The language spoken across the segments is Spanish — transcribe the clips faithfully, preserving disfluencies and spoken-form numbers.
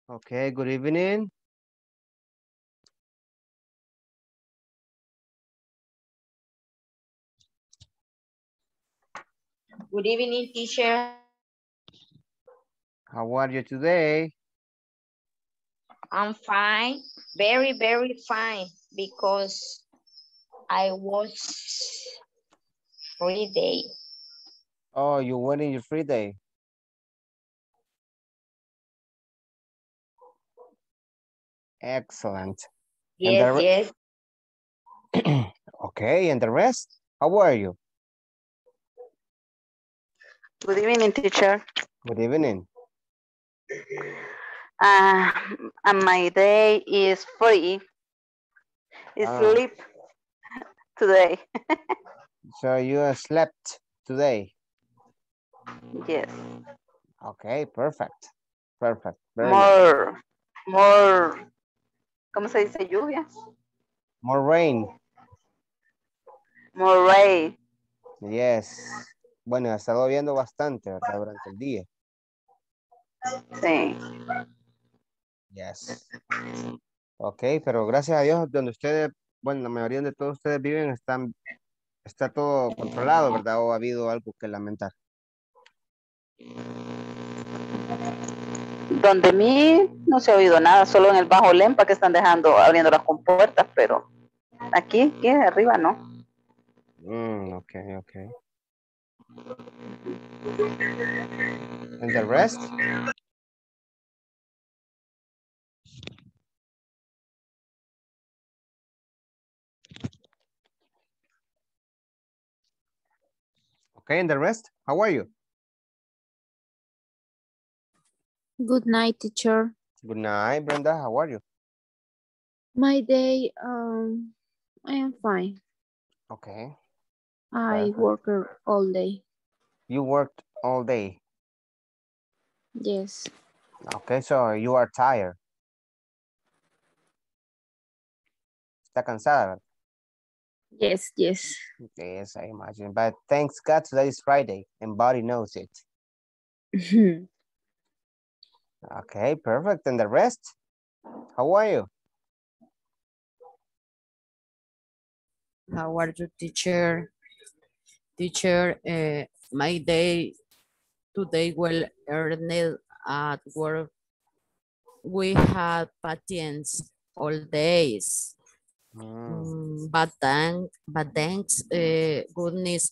Okay, good evening. Good evening, teacher. How are you today? I'm fine, very, very fine, because I was free day. Oh, you went in your free day. Excellent. And Yes, the yes. re- okay, and the rest? How are you? Good evening, teacher. Good evening. Uh, and my day is free. I Ah, sleep today. so you uh, slept today. Yes. Okay, perfect. Perfect. Very nice. More, more, ¿cómo se dice lluvia? More rain. More rain. Yes. Bueno, ha estado lloviendo bastante, ¿verdad? Durante el día. Sí. Yes. Ok, pero gracias a Dios, donde ustedes, bueno, la mayoría de todos ustedes viven, están, está todo controlado, ¿verdad? ¿O ha habido algo que lamentar? Donde mí no se ha oído nada, solo en el Bajo Lempa que están dejando, abriendo las compuertas, pero aquí, aquí arriba no. Mm, ok, ok. And the rest? Okay, and the rest? How are you? Good night, teacher. Good night, Brenda. How are you? My day, um, I am fine. Okay, I perfect. work all day. You worked all day. Yes, Okay, so you are tired. Está cansada, ¿verdad? yes, yes. Yes, I imagine. But thanks God, today is Friday and body knows it. Okay, perfect. And the rest? How are you? How are you, teacher? Teacher, uh, my day today well earned at work. We had patients all days. Mm, Mm, but thank, but thanks, uh, goodness,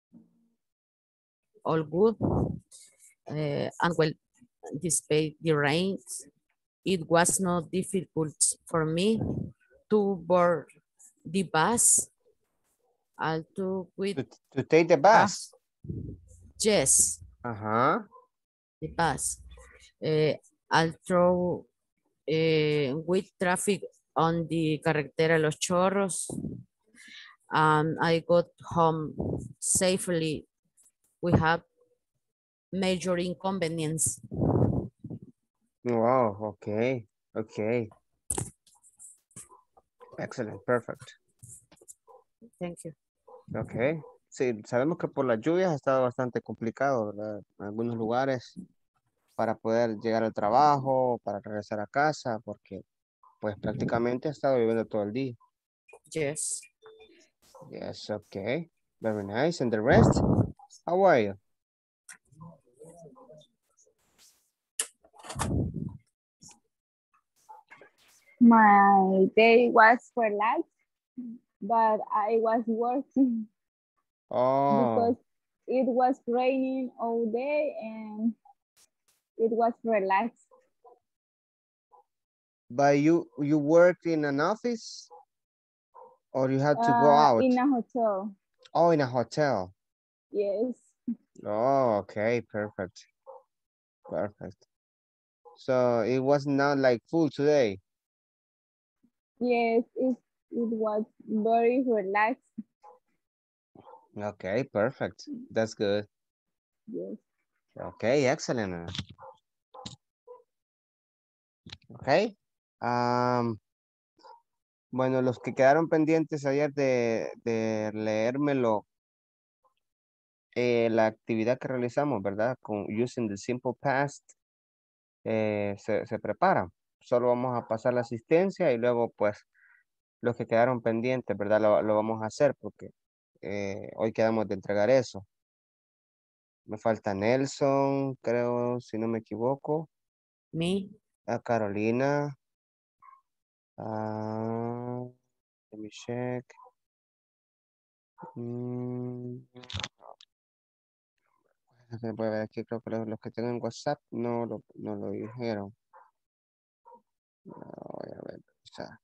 all good. Uh, and well, despite the rains, it was not difficult for me to board the bus. I took with to, to take the ah, bus. yes, Uh-huh. the bus. Uh, I'll throw uh, with traffic on the carretera Los Chorros. And I got home safely. We have major inconvenience. Wow, okay, okay. Excellent, perfect. Thank you. Okay. Sí, sabemos que por las lluvias ha estado bastante complicado, ¿verdad? En algunos lugares para poder llegar al trabajo, para regresar a casa, porque pues prácticamente ha estado lloviendo todo el día. Yes. Yes, okay. Very nice. And the rest? How are you? My day was relaxed, but I was working Oh, because it was raining all day and it was relaxed. but you you worked in an office or you had to go Uh, out? in a hotel. Oh, in a hotel. Yes, Oh, okay, perfect. Perfect. So it was not like full today. yes, it, it was very relaxed. Okay, perfect. That's good. Yes. Okay, excellent. Okay. Um, bueno, los que quedaron pendientes ayer de, de leérmelo, eh, la actividad que realizamos, ¿verdad? Con using the simple past. eh, se, se preparan. Solo vamos a pasar la asistencia y luego pues los que quedaron pendientes, ¿verdad? Lo, lo vamos a hacer porque eh, hoy quedamos de entregar eso. Me falta Nelson, creo, si no me equivoco. Me. A Carolina. Ah, let me check. Mm, voy a ver aquí, creo que los, los que tengo en WhatsApp no lo, no lo dijeron. No, voy a ver. O sea,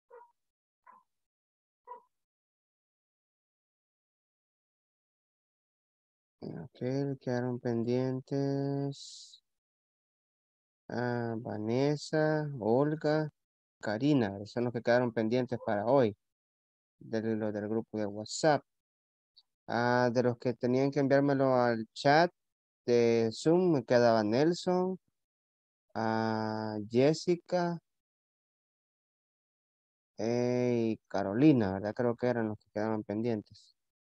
ok, quedaron pendientes. Ah, Vanessa, Olga, Karina, esos son los que quedaron pendientes para hoy, de los del grupo de WhatsApp. Ah, de los que tenían que enviármelo al chat de Zoom, me quedaba Nelson, ah, Jessica eh, y Carolina, ¿verdad? Creo que eran los que quedaban pendientes.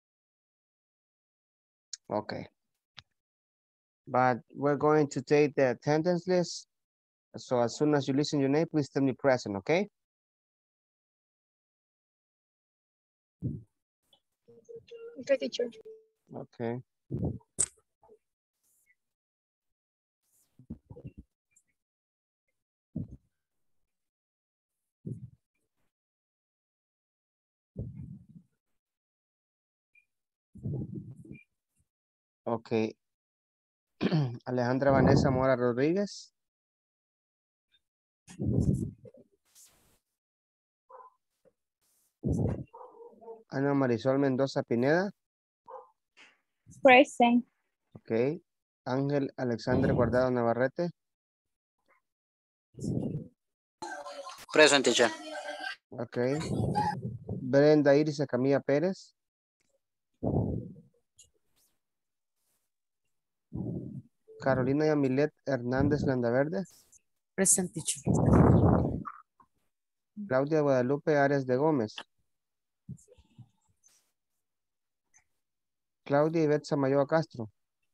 Okay. But we're going to take the attendance list. So as soon as you listen your name, please tell me present, okay? Okay, teacher. Okay. Okay. Alejandra Vanessa Mora Rodríguez. Ana Marisol Mendoza Pineda. Present. Ok. Ángel Alexander Guardado Navarrete. Present, teacher. Ok. Brenda Iris Camilla Pérez. Carolina Yamilet Hernández Landaverde. Present, teacher. Claudia Guadalupe Arias de Gómez. Claudia Ivette Samayoa Castro.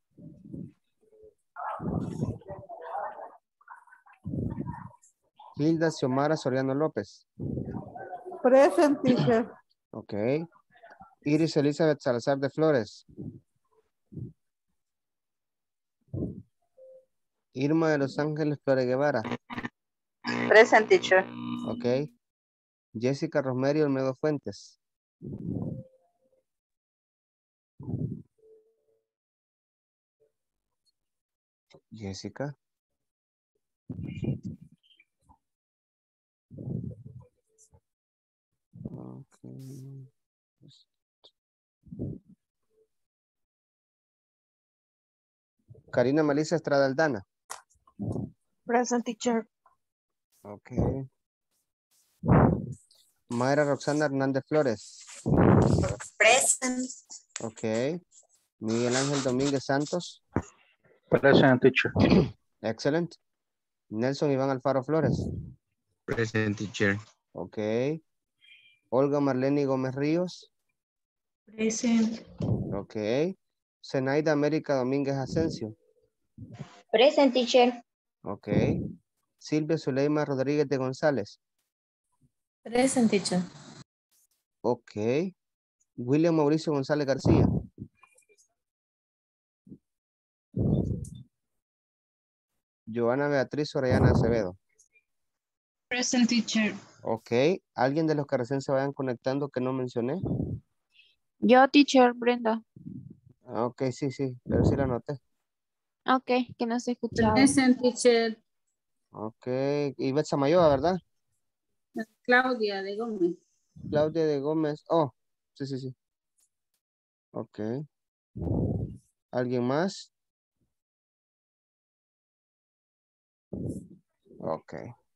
Hilda Xiomara Soriano López. Present, teacher. Ok. Iris Elizabeth Salazar de Flores. Irma de Los Ángeles Flores Guevara. Present, teacher. Ok. Jessica Rosemary Olmedo Fuentes. Jessica. Okay. Karina Melissa Estrada Aldana. Present, teacher. Ok. Mayra Roxana Hernández Flores. Present. Ok. Miguel Ángel Domínguez Santos. Present, teacher. Excellent. Nelson Iván Alfaro Flores. Present, teacher. Ok. Olga Marlene Gómez Ríos. Present. Ok. Zenaida América Domínguez Asensio. Present, teacher. Ok. Silvia Zuleima Rodríguez de González. Present, teacher. Ok. William Mauricio González García. Joana Beatriz Orellana Acevedo. Present, teacher. Ok. ¿Alguien de los que recién se vayan conectando que no mencioné? Yo, teacher, Brenda. Ah, ok, sí, sí, pero sí la anoté. Ok, que no se escuchaba. Present, teacher. Ok. Ivette Samayoa, ¿verdad? Claudia de Gómez. Claudia de Gómez. Oh, sí, sí, sí. Ok. ¿Alguien más? Ok.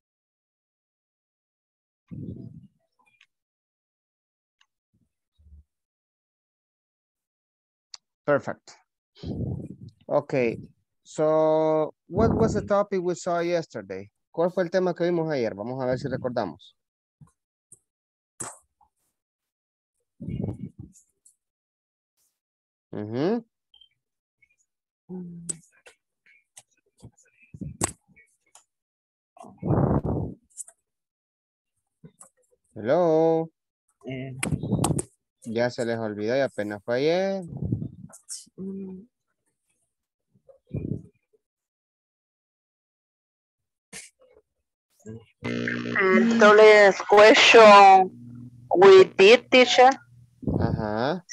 Perfect. Okay. So, what was the topic we saw yesterday? ¿Cuál fue el tema que vimos ayer? Vamos a ver si recordamos. Uh-huh. Hello. Eh, Ya se les olvidó y apenas fue ayer. mm, And the question we did, teacher. Ajá.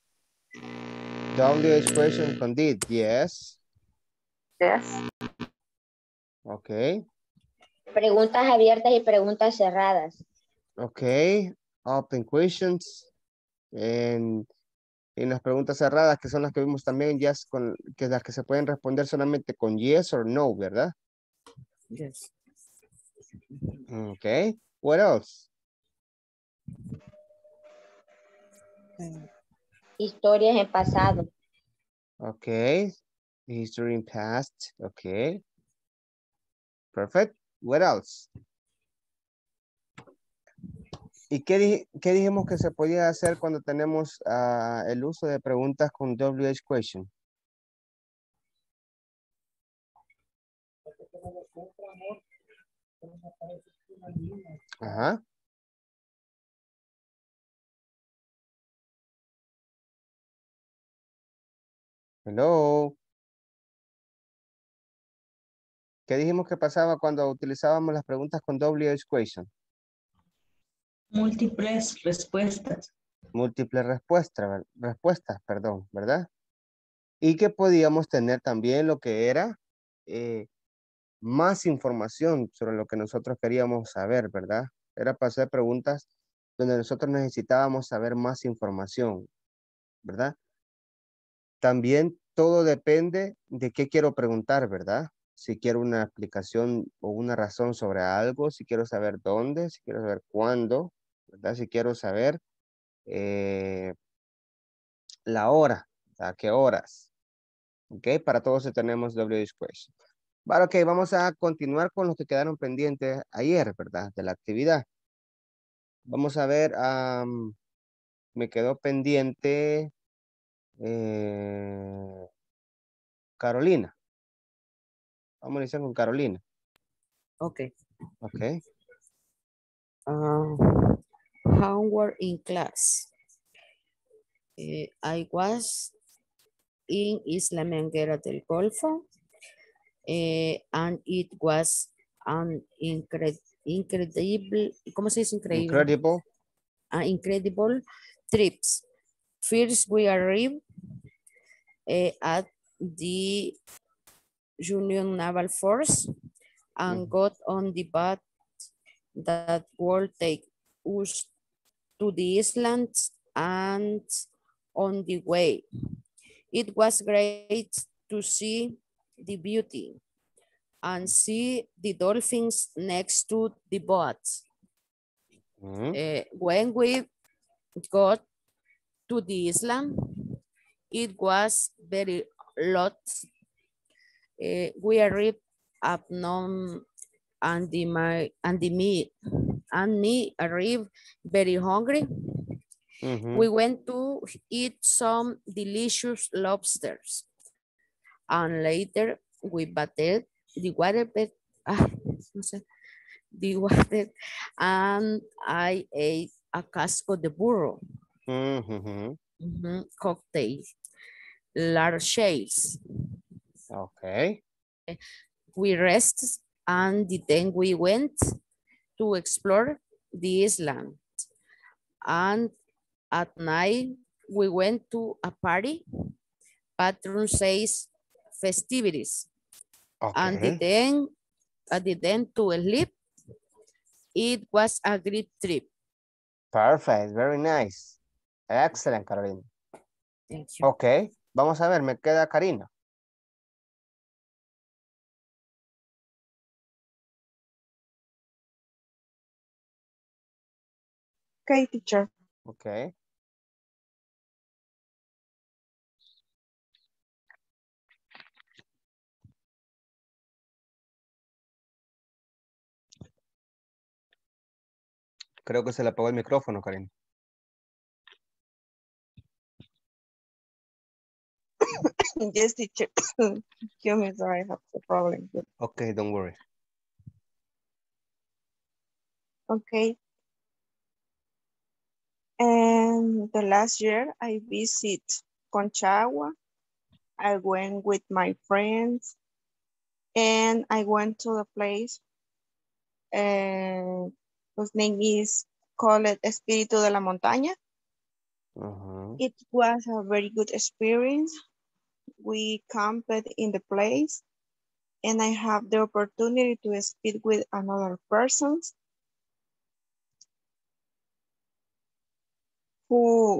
W H question con did, yes. Yes. Ok. Preguntas abiertas y preguntas cerradas. Ok. Open questions. En, en las preguntas cerradas, que son las que vimos también, yes, con, que las que se pueden responder solamente con yes or no, ¿verdad? yes. Ok. What else? Eh, Historias en pasado. Ok. History in past. Ok. Perfect. What else? ¿Y qué, di- qué dijimos que se podía hacer cuando tenemos ah, el uso de preguntas con W H question? Ajá. Hello. ¿Qué dijimos que pasaba cuando utilizábamos las preguntas con W H question? Múltiples respuestas. Múltiples respuestas, ver- respuestas, perdón, ¿verdad? Y que podíamos tener también lo que era eh, más información sobre lo que nosotros queríamos saber, ¿verdad? Era para hacer preguntas donde nosotros necesitábamos saber más información, ¿verdad? También todo depende de qué quiero preguntar, ¿verdad? Si quiero una explicación o una razón sobre algo, si quiero saber dónde, si quiero saber cuándo, ¿verdad? Si quiero saber eh, la hora, a qué horas, ¿ok? Para todos eso tenemos W H question. Vale, ok, vamos a continuar con los que quedaron pendientes ayer, ¿verdad? De la actividad. Vamos a ver, am, me quedó pendiente eh, Carolina. Vamos a iniciar con Carolina. okay. Ok. Uh, homework in class. Eh, I was in Isla Menguera del Golfo, eh, and it was an incre incredible, ¿cómo se dice increíble? Incredible. Uh, incredible trips. First, we arrived uh, at the Union Naval Force and Mhm. got on the boat that will take us to the islands, and on the way, it was great to see the beauty and see the dolphins next to the boat. Mhm. Uh, when we got to the island, it was very lot. Uh, we arrived at noon, and the my and the me and me arrived very hungry. Mhm. We went to eat some delicious lobsters, and later we batted the water bed, ah, no sé, the water, and I ate a casco de burro, Mhm. mhm, cocktail, large shells. Ok. We rested, and then we went to explore the island. And at night, we went to a party, patron says festivities. And Ok. then, at the end to sleep, it was a great trip. Perfect. Very nice. Excellent, Carolina. Thank you. Ok. Vamos a ver, me queda Karina. Okay, teacher. Ok. Creo que se le apagó el micrófono, Karina. Yes, teacher. Excuse me, sorry, I have a problem. Ok, don't worry. Okay. the last year I visit Conchagua. I went with my friends and I went to the place and whose name is called Espíritu de la Montaña. Uh-huh. It was a very good experience. We camped in the place and I have the opportunity to speak with another persons who,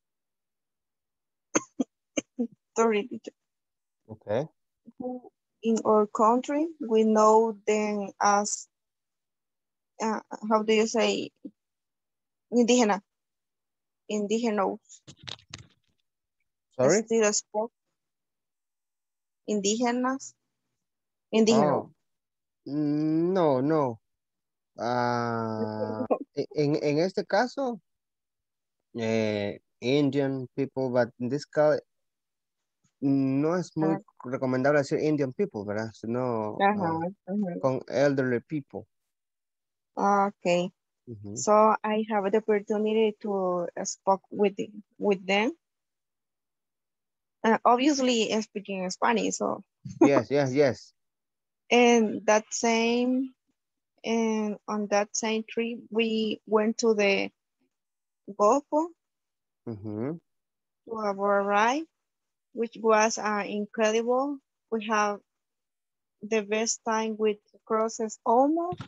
sorry, Okay. who in our country, we know them as, uh, how do you say, indígena, indígenas, Sorry? still spoke, indígenas, indígenas. Oh, mm, no, no. Ah, e- en, en este caso, eh, Indian people, but in this case, no es muy Ah, recomendable decir Indian people, ¿verdad? Sino ajá, ah, ajá. con elderly people. Okay, Ujú. so I have the opportunity to speak with, with them. Uh, obviously speaking Spanish, so, Yes, yes, yes. and that same, and on that same trip, we went to the Golfo Ujú. to our ride, which was uh, incredible. We have the best time with crosses almost,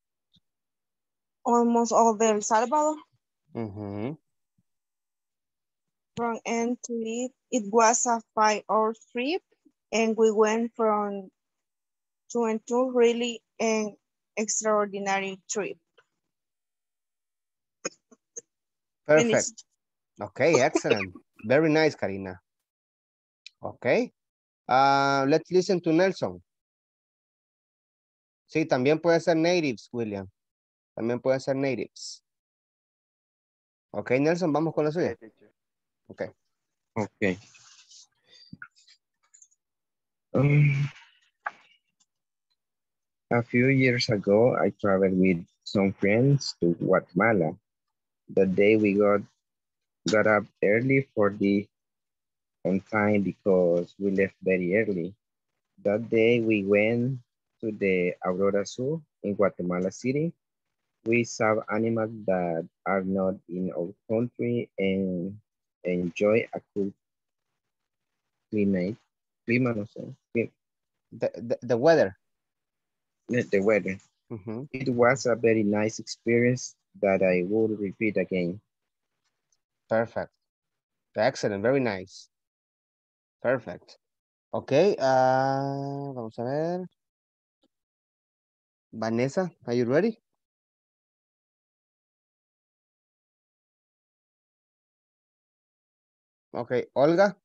almost all the El Salvador Ujú. from end to end. It was a five hour trip and we went from two and two, really an extraordinary trip. Perfect. Finished. Okay, excellent. Very nice, Karina. Okay. Uh, let's listen to Nelson. Sí, también puede ser natives, William. También puede ser natives. Ok, Nelson, vamos con la suya. Ok. Okay. Um, a few years ago, I traveled with some friends to Guatemala. That day we got got up early for the on time because we left very early. That day we went to the Aurora Zoo in Guatemala City. We saw animals that are not in our country and enjoy a cool climate. Clima, no sé, clim- The, the, the weather. the the weather. Ujú. It was a very nice experience that I would repeat again. Perfect. Excellent. Very nice. Perfect. Ok. ah, vamos a ver. Vanessa, are you ready? Ok. Olga.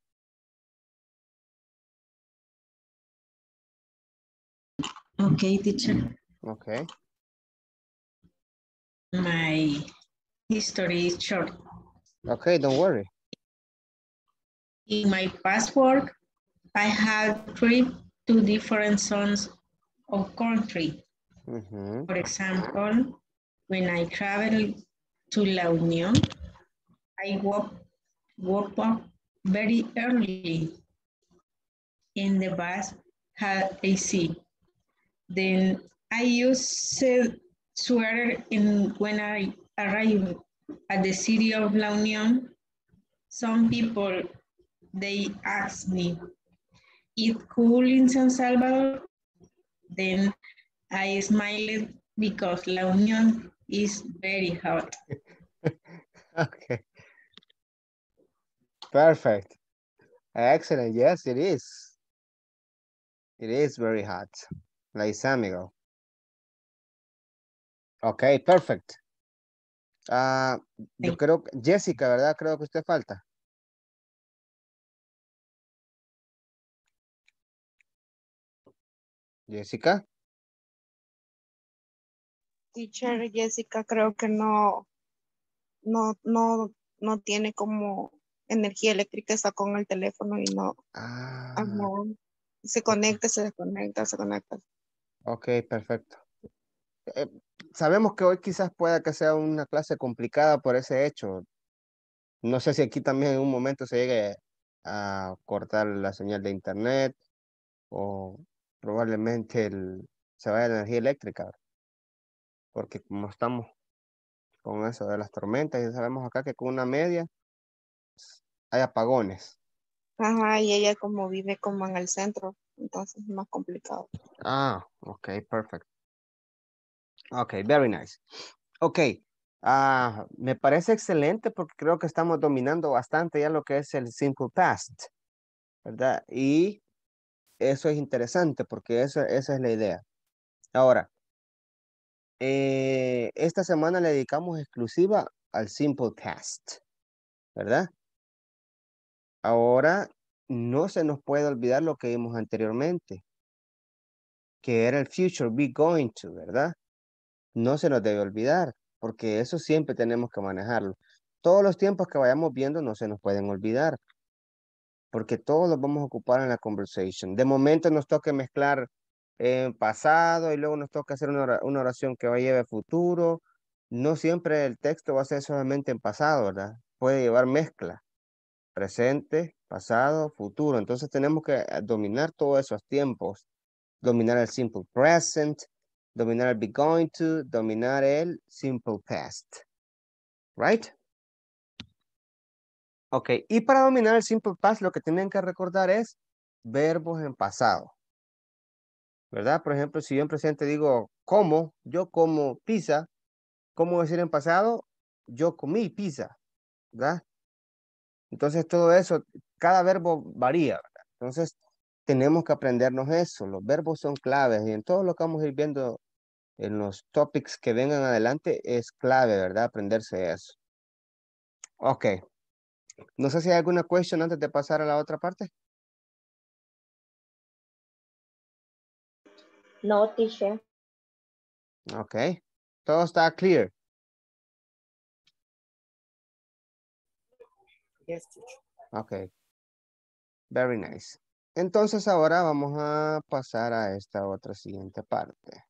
Okay, teacher. Ok. My history is short. Ok, don't worry. In my passport, I have trip to different zones of country. Ujú. For example, when I travel to La Unión, I woke, woke up very early and the bus had A C. Then I used sweater in when I arrived at the city of La Unión. Some people, they asked me, "Is cool in San Salvador?" Then I smiled because La Unión is very hot. Okay. Perfect. Excellent. Yes, it is. It is very hot. Like San Miguel. Ok, perfect. Ah, yo creo que Jessica, ¿verdad? Creo que usted falta. Jessica. Teacher Jessica creo que no, no, no, no tiene como energía eléctrica, está con el teléfono y no, Ah, ajá, se conecta, se desconecta, se conecta. ok, perfecto. Eh, sabemos que hoy quizás pueda que sea una clase complicada por ese hecho. No sé si aquí también en un momento se llegue a cortar la señal de internet o probablemente el, se vaya la energía eléctrica, porque como estamos con eso de las tormentas, ya sabemos acá que con una media hay apagones. Ajá, y ella como vive como en el centro, entonces es más complicado. Ah, ok, perfect. Ok, very nice. Ok, ah, me parece excelente porque creo que estamos dominando bastante ya lo que es el simple past, ¿verdad? Y eso es interesante porque eso, esa es la idea. Ahora, eh, esta semana le dedicamos exclusiva al simple past, ¿verdad? Ahora, no se nos puede olvidar lo que vimos anteriormente, que era el future be going to, ¿verdad? No se nos debe olvidar, porque eso siempre tenemos que manejarlo. Todos los tiempos que vayamos viendo no se nos pueden olvidar, porque todos los vamos a ocupar en la conversation. De momento nos toca mezclar en pasado y luego nos toca hacer una ora- una oración que va a llevar futuro. No siempre el texto va a ser solamente en pasado, ¿verdad? Puede llevar mezcla, presente, pasado, futuro. Entonces tenemos que eh, dominar todos esos tiempos, dominar el simple present, dominar el be going to, dominar el simple past. Right? Ok, y para dominar el simple past lo que tienen que recordar es verbos en pasado. ¿Verdad? Por ejemplo, si yo en presente digo como, yo como pizza, ¿cómo decir en pasado? Yo comí pizza, ¿verdad? Entonces todo eso, cada verbo varía, ¿verdad? Entonces tenemos que aprendernos eso. Los verbos son claves y en todo lo que vamos a ir viendo en los topics que vengan adelante es clave, ¿verdad? Aprenderse eso. Ok. No sé si hay alguna question antes de pasar a la otra parte. No, teacher. Ok. Todo está clear. Yes, teacher. Ok. Very nice. Entonces ahora vamos a pasar a esta otra siguiente parte.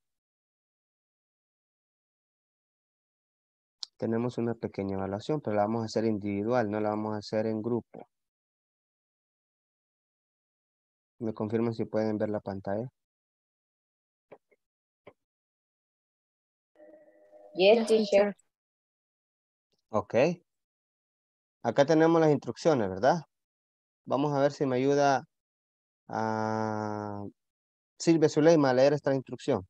Tenemos una pequeña evaluación, pero la vamos a hacer individual, no la vamos a hacer en grupo. Me confirman si pueden ver la pantalla. Yes, Yes, teacher. teacher. Ok. Acá tenemos las instrucciones, ¿verdad? Vamos a ver si me ayuda a Silvia Zuleima a leer esta instrucción.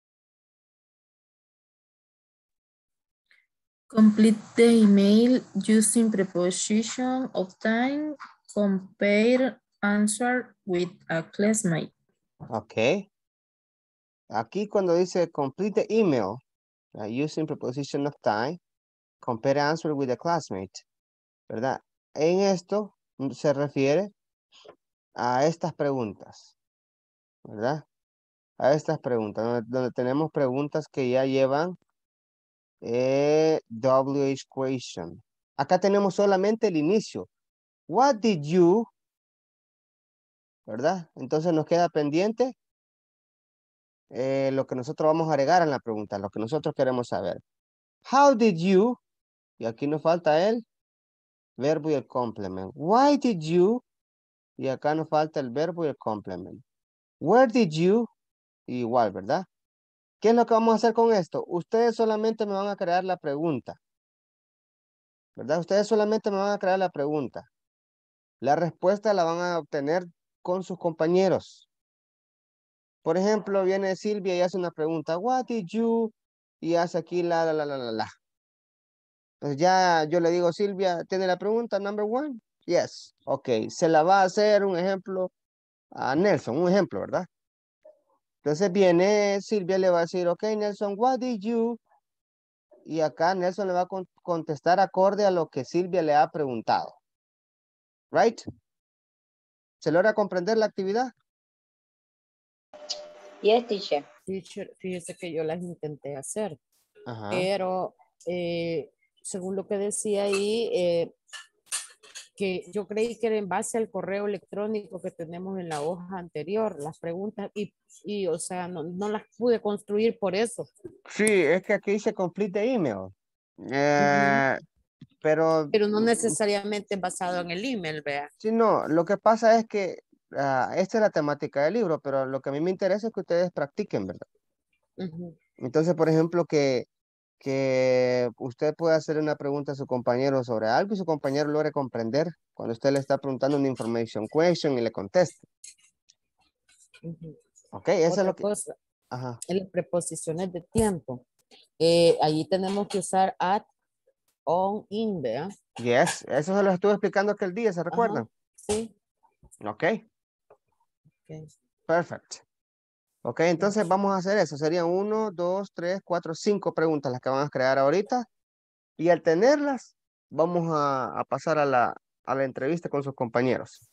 Complete the email using preposition of time. Compare answer with a classmate. Ok. Aquí cuando dice complete the email, uh, using preposition of time, compare answer with a classmate, ¿verdad? En esto se refiere a estas preguntas, ¿verdad? A estas preguntas, donde, donde tenemos preguntas que ya llevan eh, W H question. Acá tenemos solamente el inicio. What did you, ¿verdad? Entonces nos queda pendiente eh, lo que nosotros vamos a agregar en la pregunta, lo que nosotros queremos saber. How did you, y aquí nos falta el verbo y el complement. Why did you, y acá nos falta el verbo y el complement. Where did you, igual, ¿verdad? ¿Qué es lo que vamos a hacer con esto? Ustedes solamente me van a crear la pregunta, ¿verdad? Ustedes solamente me van a crear la pregunta. La respuesta la van a obtener con sus compañeros. Por ejemplo, viene Silvia y hace una pregunta. What did you? Y hace aquí la, la, la, la, la, la. Entonces ya yo le digo, Silvia, ¿tiene la pregunta number one? Yes. Ok, se la va a hacer un ejemplo a Nelson, un ejemplo, ¿verdad? Entonces viene Silvia, le va a decir, ok, Nelson, what did you? Y acá Nelson le va a con contestar acorde a lo que Silvia le ha preguntado. Right? ¿Se logra comprender la actividad? Yes, teacher. Teacher, fíjese que yo las intenté hacer, Ajá. pero eh, según lo que decía ahí, eh, que yo creí que era en base al correo electrónico que tenemos en la hoja anterior, las preguntas, y, y o sea, no, no las pude construir por eso. Sí, es que aquí dice complete the email. Eh, Ujú. pero... Pero no necesariamente basado en el email, vea. Sí, no, lo que pasa es que ah, esta es la temática del libro, pero lo que a mí me interesa es que ustedes practiquen, ¿verdad? Ujú. Entonces, por ejemplo, que, que usted pueda hacer una pregunta a su compañero sobre algo y su compañero logre comprender cuando usted le está preguntando una information question y le conteste. Ujú. Ok, eso es Otra lo que... cosa, Ajá. en las preposiciones de tiempo. Eh, allí tenemos que usar at, on, in, vea. Yes, eso se lo estuve explicando aquel día, ¿se recuerdan? Ajá, sí. Ok, Okay. perfect. Ok, entonces vamos a hacer eso. Serían uno, dos, tres, cuatro, cinco preguntas las que van a crear ahorita. Y al tenerlas, vamos a, a pasar a la, a la entrevista con sus compañeros.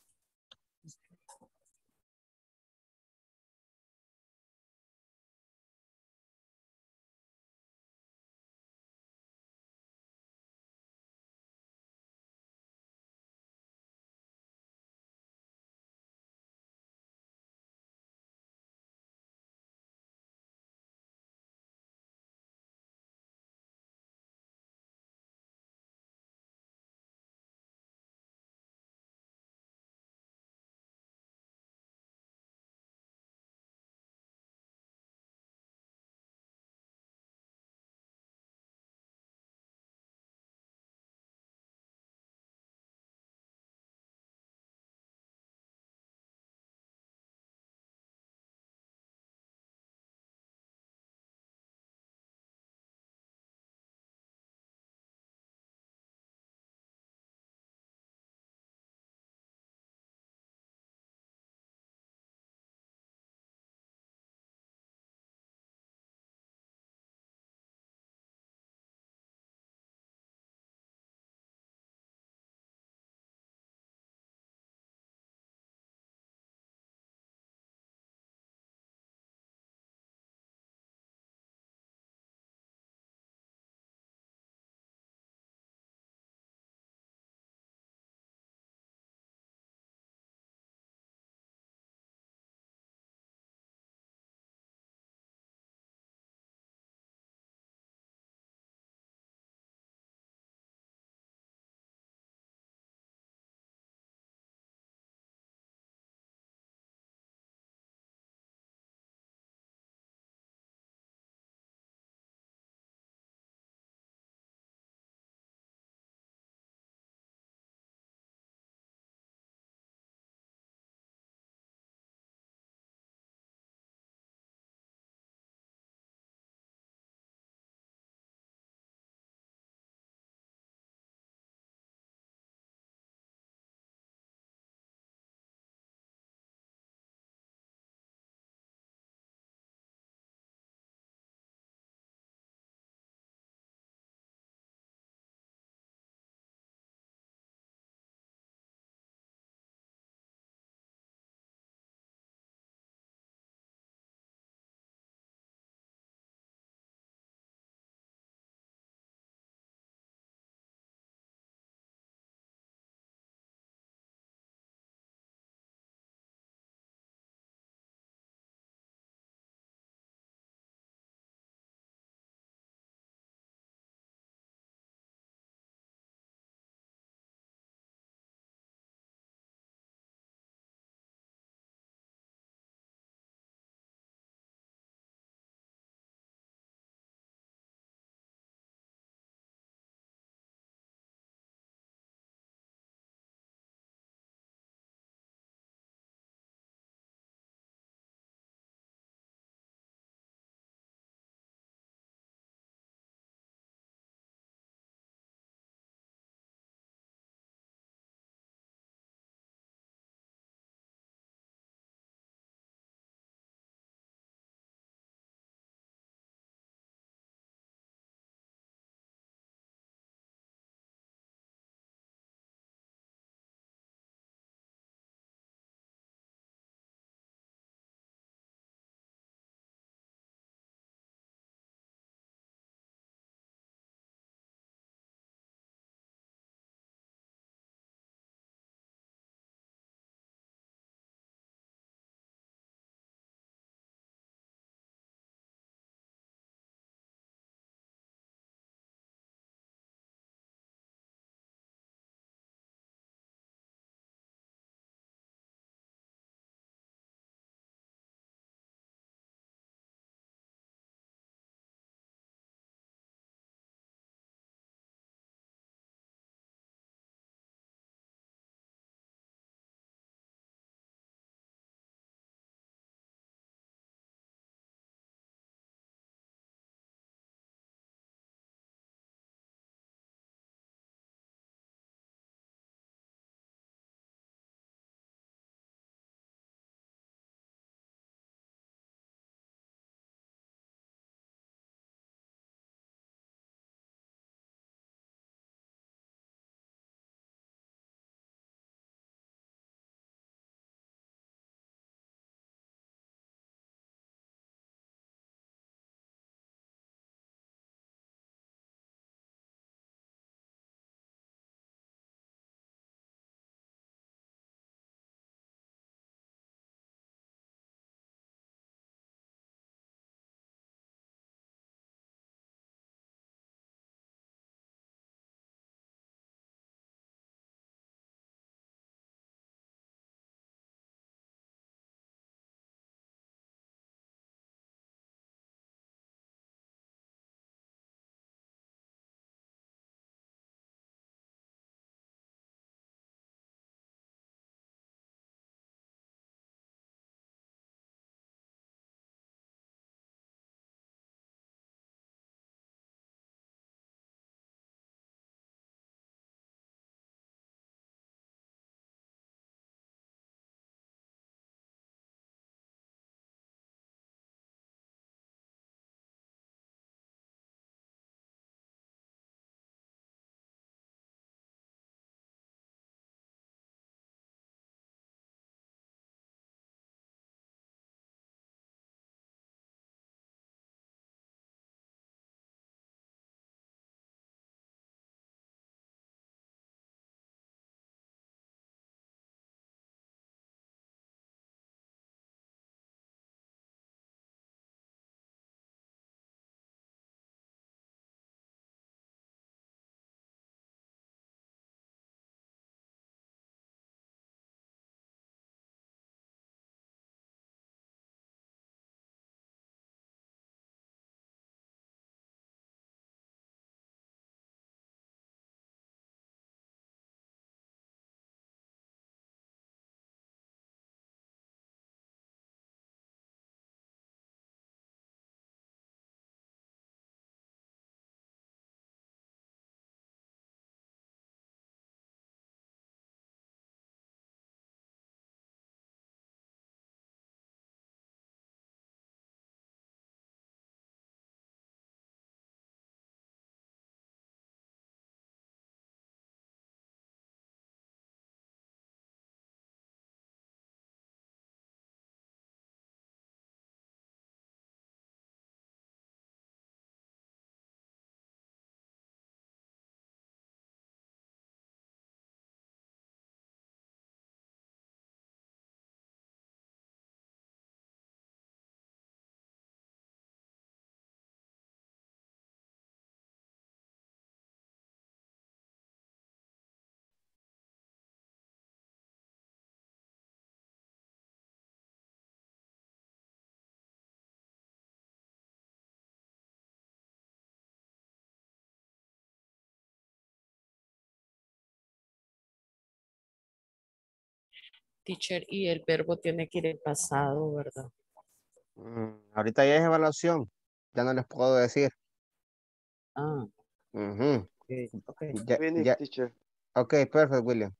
Teacher, y el verbo tiene que ir en pasado, ¿verdad? Mm, ahorita ya es evaluación. Ya no les puedo decir. Ah. Ujú. Okay, okay. Ya, Finish, ya. teacher. Ok, perfect, William.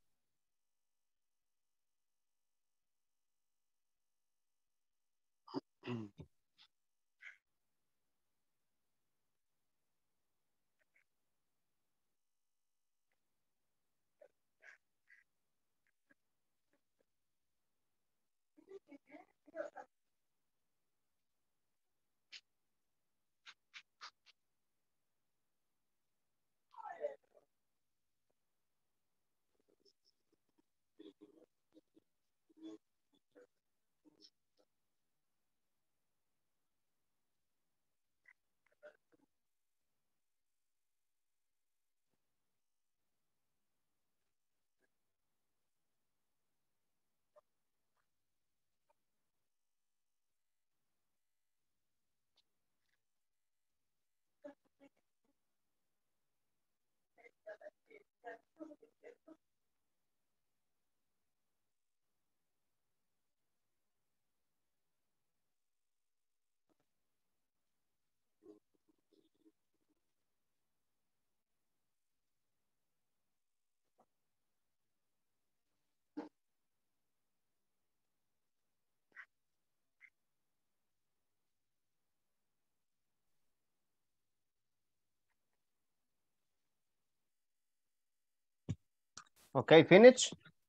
Ok, finish.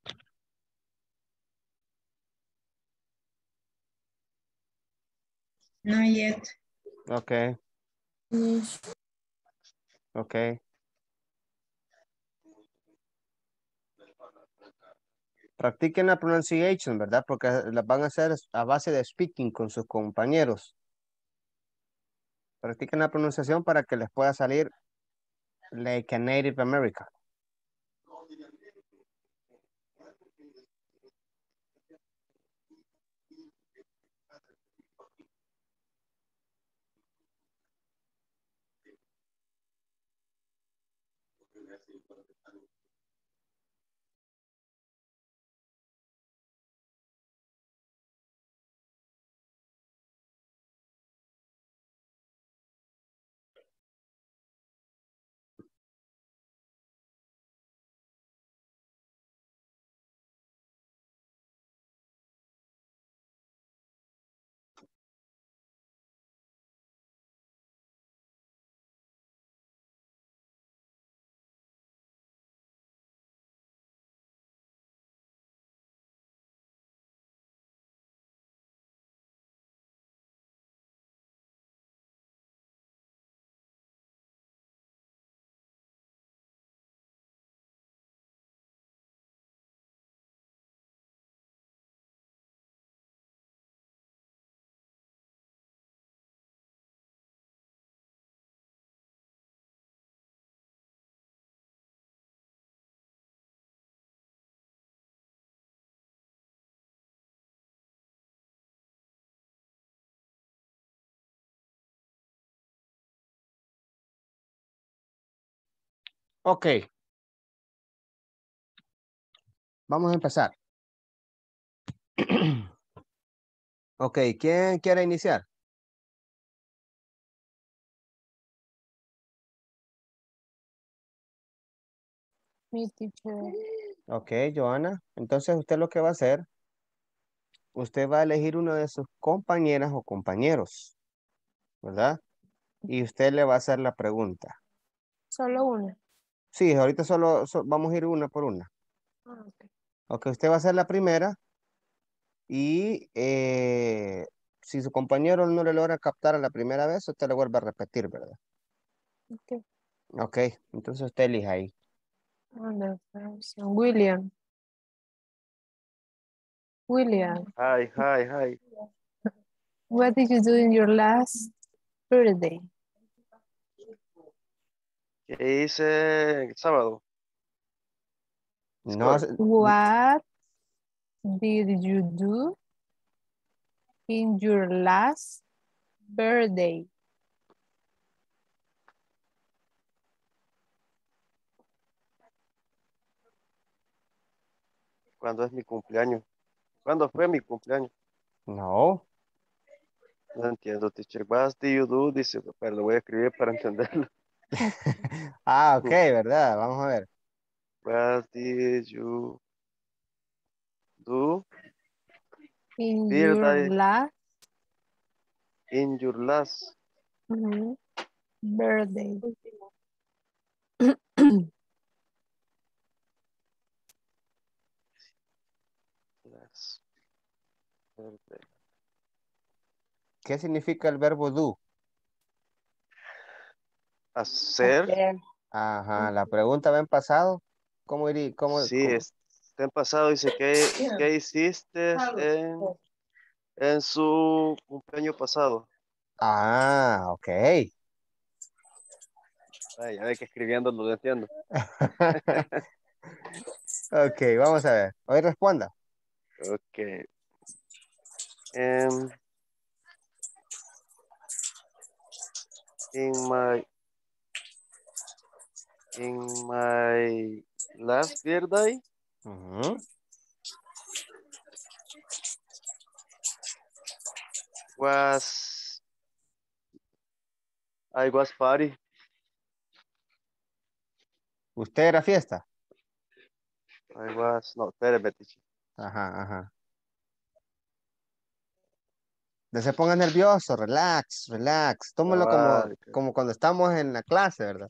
Not yet. Ok, ok. Practiquen la pronunciation, ¿verdad? Porque las van a hacer a base de speaking con sus compañeros. Practiquen la pronunciación para que les pueda salir like a Native American. Ok. Vamos a empezar. Ok, ¿quién quiere iniciar? Mi teacher. Ok, Joana. Entonces usted lo que va a hacer, usted va a elegir uno de sus compañeras o compañeros, ¿verdad? Y usted le va a hacer la pregunta. Solo una. Sí, ahorita solo so- vamos a ir una por una. Ah, ok. Ok, usted va a hacer la primera y eh, si su compañero no le logra captar a la primera vez, usted le vuelve a repetir, ¿verdad? Ok. Ok, entonces usted elija ahí. Under person. William. William, Hi, hi, hi. what did you do in your last birthday? ¿Qué hice el sábado? No, Score. What did you do in your last birthday? ¿Cuándo es mi cumpleaños? ¿Cuándo fue mi cumpleaños? No. No entiendo, teacher. What do you do? Dice, pero lo voy a escribir para entenderlo. Ah, ok, ¿verdad? Vamos a ver. What did you do In your birthday last in your last mhm, birthday. last birthday? ¿Qué significa el verbo do? Hacer. Hacer. Ajá, la pregunta va en pasado. ¿Cómo iría? ¿Cómo, Sí, cómo? está en pasado. Dice, ¿qué, qué hiciste en, en su cumpleaños pasado? Ah, ok. Ay, ya ve que escribiendo no lo entiendo. Ok, vamos a ver. Hoy responda. Ok. Em, in my in my last birthday Ujú. was I was party. ¿Usted era fiesta? I was no, espérame, teacher. Ajá, ajá. No se ponga nervioso, relax, relax. Tómalo como, Cabal, como cuando estamos en la clase, ¿verdad?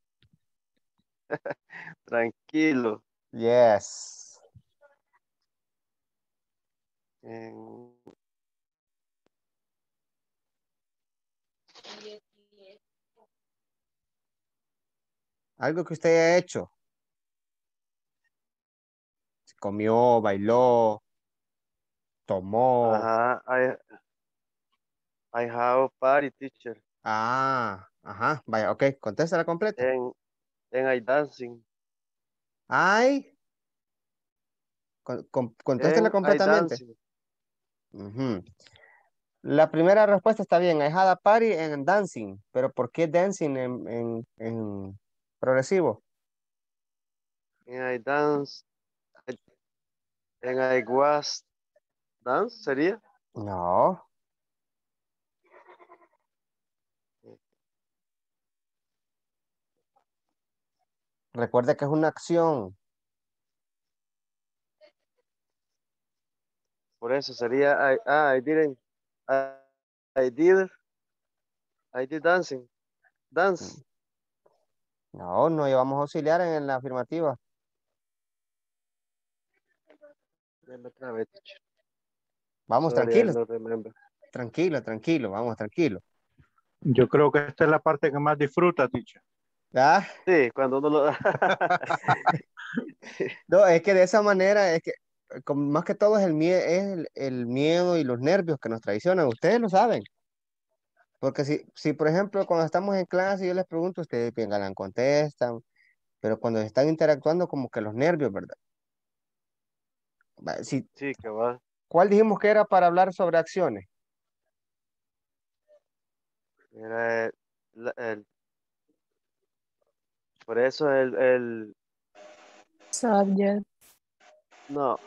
tranquilo. Yes. En- Algo que usted haya hecho. Comió, bailó, tomó. Ajá, I I have party, teacher. Ah, ajá. Vaya, ok. Contéstala completa. En en I dancing. Ay, con- con- contéstela En I completamente. dancing. Ujú. La primera respuesta está bien. I had a party and dancing. Pero ¿por qué dancing en, en, en progresivo? En I dance. I- En I was dance sería. No. Recuerda que es una acción. Por eso sería I ah I didn't I, I did I did dancing. Dance. No, no llevamos auxiliar en la afirmativa. Deme otra vez, teacher. Vamos, Sorry, I tranquilos. don't remember. Tranquilo, tranquilo. Vamos, tranquilo. Yo creo que esta es la parte que más disfruta, teacher. ¿Ah? Sí, cuando uno lo No, es que de esa manera, es que eh, como más que todo es el, mie- es el, el miedo y los nervios que nos traicionan. Ustedes lo saben. Porque si, si, por ejemplo, cuando estamos en clase yo les pregunto, ustedes bien galán contestan, pero cuando están interactuando como que los nervios, ¿verdad? Va, Si, Sí, que va. ¿cuál dijimos que era para hablar sobre acciones? Era el, la- el- por eso el, el Subject. no,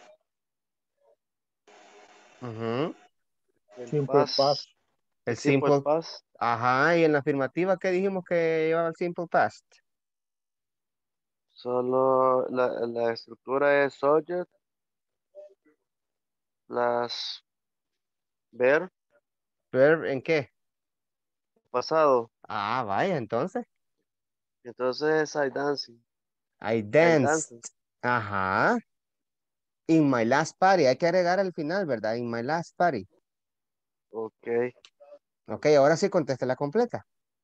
Ujú. el Simple past. past, El el simple simple, past, ajá, y en la afirmativa, ¿qué dijimos que llevaba el simple past? solo la, la estructura es subject, las ver, ¿Verb en qué? pasado. Ah, vaya, entonces. Entonces I dancing, I I danced. dancing. Ajá. In my last party. Hay que agregar al final, ¿verdad? In my last party. Ok. Ok, ahora sí conteste la completa.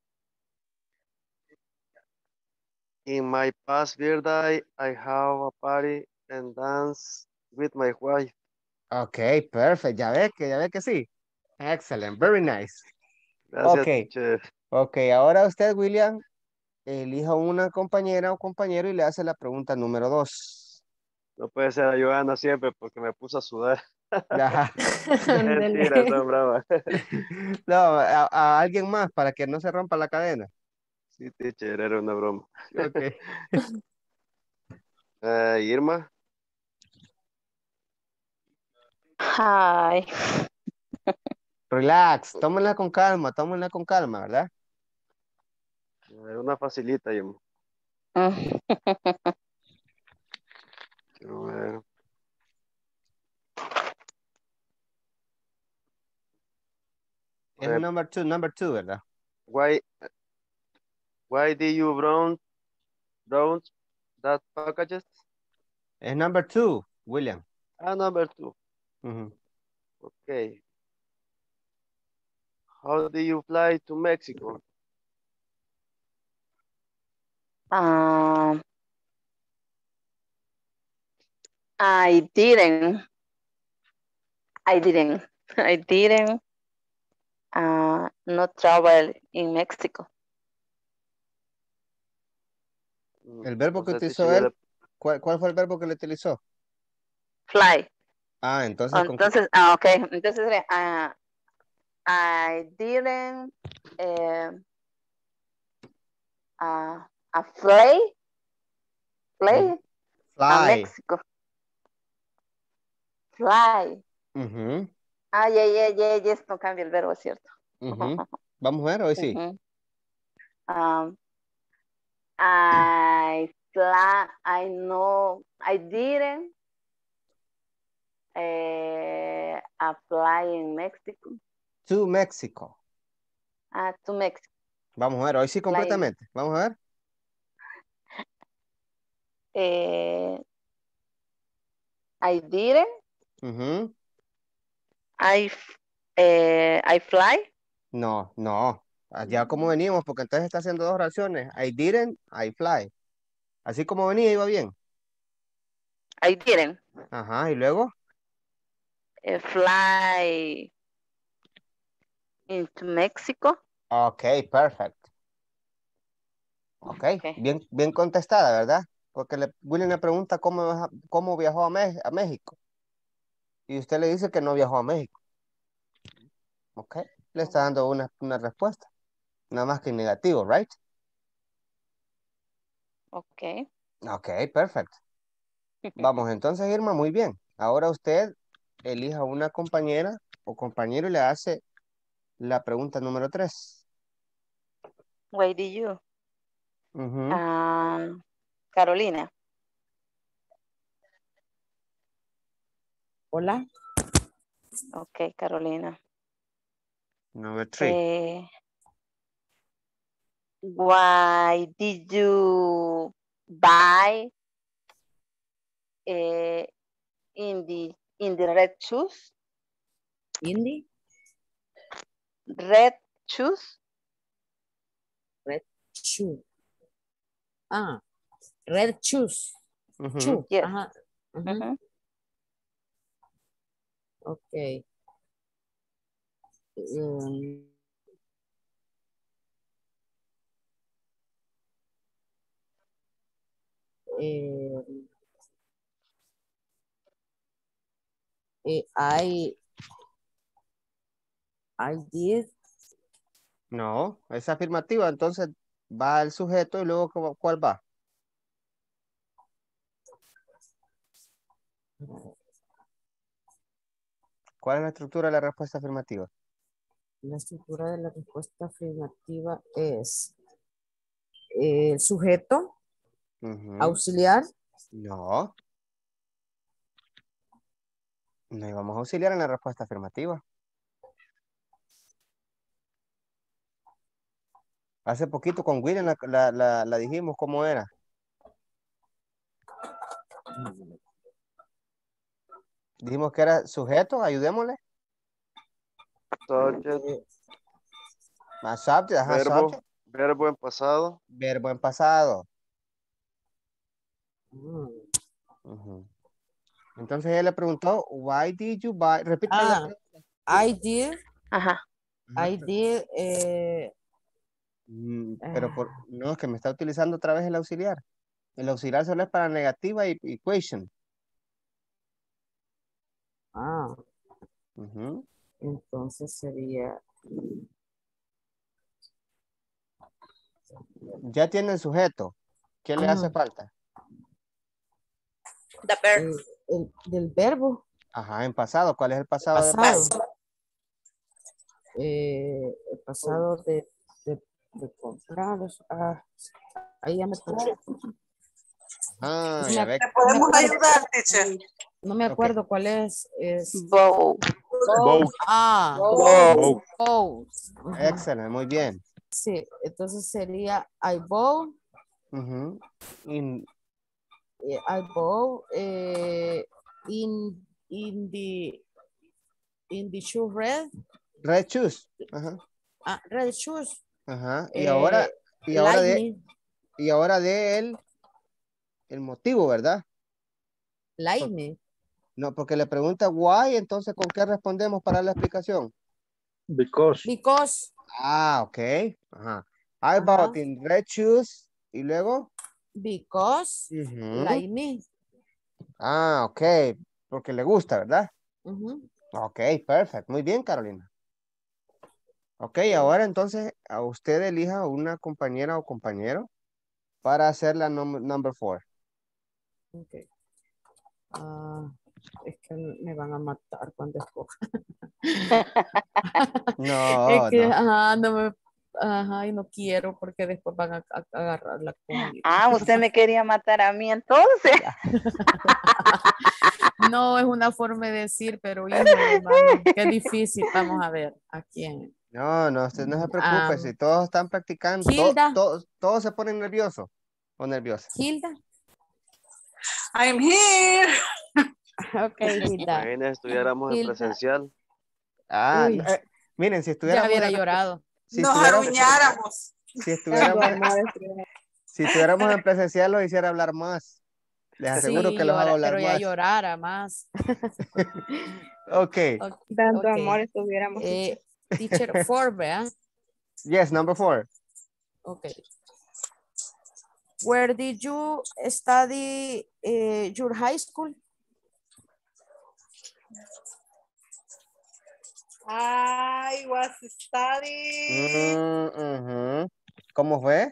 In my past birthday, I have a party and dance with my wife. Ok, perfect. Ya ve que, ya ve que sí. Excellent, very nice. Gracias, Ok, teacher. ok. Ahora usted, William, elija una compañera o compañero y le hace la pregunta número dos. No puede ser ayudando siempre porque me puse a sudar. Ajá. Mentira, son bravas. No, a, a alguien más para que no se rompa la cadena. Sí, teacher, era una broma. Ok. Eh, Irma, Hi. Relax, tómenla con calma, tómenla con calma, ¿verdad? Es una facilita, yo. Quiero ver. Es la number two, number two, ¿verdad? Why, why did you brown, brown that packages? Es number two, William. Ah, number two. Ujú. Okay. How do you fly to Mexico? Um, I didn't. I didn't. I didn't uh, not travel in Mexico. El verbo que Entonces, utilizó teacher, él, ¿cuál, cuál fue el verbo que le utilizó? Fly. Ah, entonces, ¿con qué? Entonces, ah, ok. Entonces, uh, I didn't uh, uh, a fly, fly a Fly. Mexico. Fly. Ujú, Ah, ya, ya, ya, ya, no cambia el verbo, es cierto. ujú. Vamos a ver, hoy sí. Ujú. Um, I fly, I know, I didn't uh, apply in Mexico. To Mexico. Ah, to Mexico. Vamos a ver, hoy sí Fly. completamente. Vamos a ver. Eh, I didn't. Ujú. I, f- eh, I fly. No, no. Ya como veníamos, porque entonces está haciendo dos oraciones. I didn't, I fly. Así como venía, iba bien. I didn't Ajá, y luego. eh, fly into Mexico. Ok, perfect. Ok, Okay. bien, bien contestada, ¿verdad? Porque le, William le pregunta cómo, viaja- cómo viajó a, Me- a México. Y usted le dice que no viajó a México. Ok, le está dando una, una respuesta. Nada más que en negativo, right? Okay. Ok, perfect. Vamos entonces, Irma, muy bien. Ahora usted elija una compañera o compañero y le hace la pregunta número tres. Why did you? Ujú. Um, Carolina. Hola. Okay, Carolina. Number three. Eh, why did you buy uh, in the in the red shoes? In the Red shoes? red shoe. Ah, red shoes. Ujú. Shoe. Yes. Ajá. Ujú. Mhm. Ok. Um, eh, eh, I, I did. No, es afirmativa, entonces va el sujeto y luego ¿cu- ¿cuál va? ¿Cuál es la estructura de la respuesta afirmativa? La estructura de la respuesta afirmativa es eh, sujeto, Ujú. auxiliar. No, no íbamos a auxiliar en la respuesta afirmativa. Hace poquito con William la, la, la, la dijimos cómo era. Dijimos que era sujeto, ayudémosle. subject, Más subject, ajá, verbo, subject. verbo en pasado. Verbo en pasado. Mm. Ujú. Entonces ella le preguntó, why did you buy? Repítame la Ah, pregunta. I did, Ajá. Ajá, I pero- did, eh, Mm, pero por, ah, no, es que me está utilizando otra vez el auxiliar. El auxiliar solo es para negativa y equation. ah, Ujú. entonces sería, Ya tiene el sujeto. ¿Qué le hace ujú, falta? The verb. eh, el, del verbo. Ajá, en pasado. ¿Cuál es el pasado, de Pasado. buy? Eh, el pasado de, de, de comprar. Ah, ahí ya me puse. Ah, No me, ya ac- ve. no me ¿Podemos acuerdo, ayudar, teacher? no me Ok. acuerdo cuál es. es Bow. Boat. ah, Both. Boat. both. Ajá. Excelente, muy bien. Sí, entonces sería I bought, Ujú. In- eh, I bought eh, in, in the in the shoe red, red shoes. Ajá. ah, red shoes, Ajá. Y eh, ahora, y ahora de, lightning, y ahora de él, el motivo, ¿verdad? Por- lightning, no, porque le pregunta why, entonces ¿con qué respondemos para la explicación? Because. because, Ah, ok. Ajá. I ajá, bought in red shoes. Y luego. because, Ujú. lightning. Ah, ok. Porque le gusta, ¿verdad? Ujú. Ok, perfecto. Muy bien, Carolina. Ok, ahora entonces a usted elija una compañera o compañero para hacer la num- number four. Okay. Ah, es que me van a matar cuando escoja. No, Es que, no. ajá, no me, ajá, y no quiero porque después van a, a- a agarrarla conmigo. Ah, usted me quería matar a mí entonces. No es una forma de decir, pero híjole, hermano, qué difícil. Vamos a ver a quién. No, no, usted no se preocupe. Am, Si todos están practicando, to- Hilda, todos, todos se ponen nerviosos o nerviosas. Hilda. I'm here. Ok, Hilda. Imagínense, estuviéramos en Hilda. presencial. Ah, Uy, no, eh, miren, si ya estuviéramos hubiera en, llorado. si Nos estuviéramos, arruñáramos. si Tanto estuviéramos, amor escribe. si estuviéramos en presencial, los hiciera hablar más. Les aseguro Sí, que los hago llora, hablar pero ya más. llorara más. Ok. Ok, Tanto ok. amor estuviéramos. Eh, teacher four, ¿verdad? Yes, number four. Ok. Where did you study eh, your high school? I was studying. Mm, ujú. ¿Cómo fue?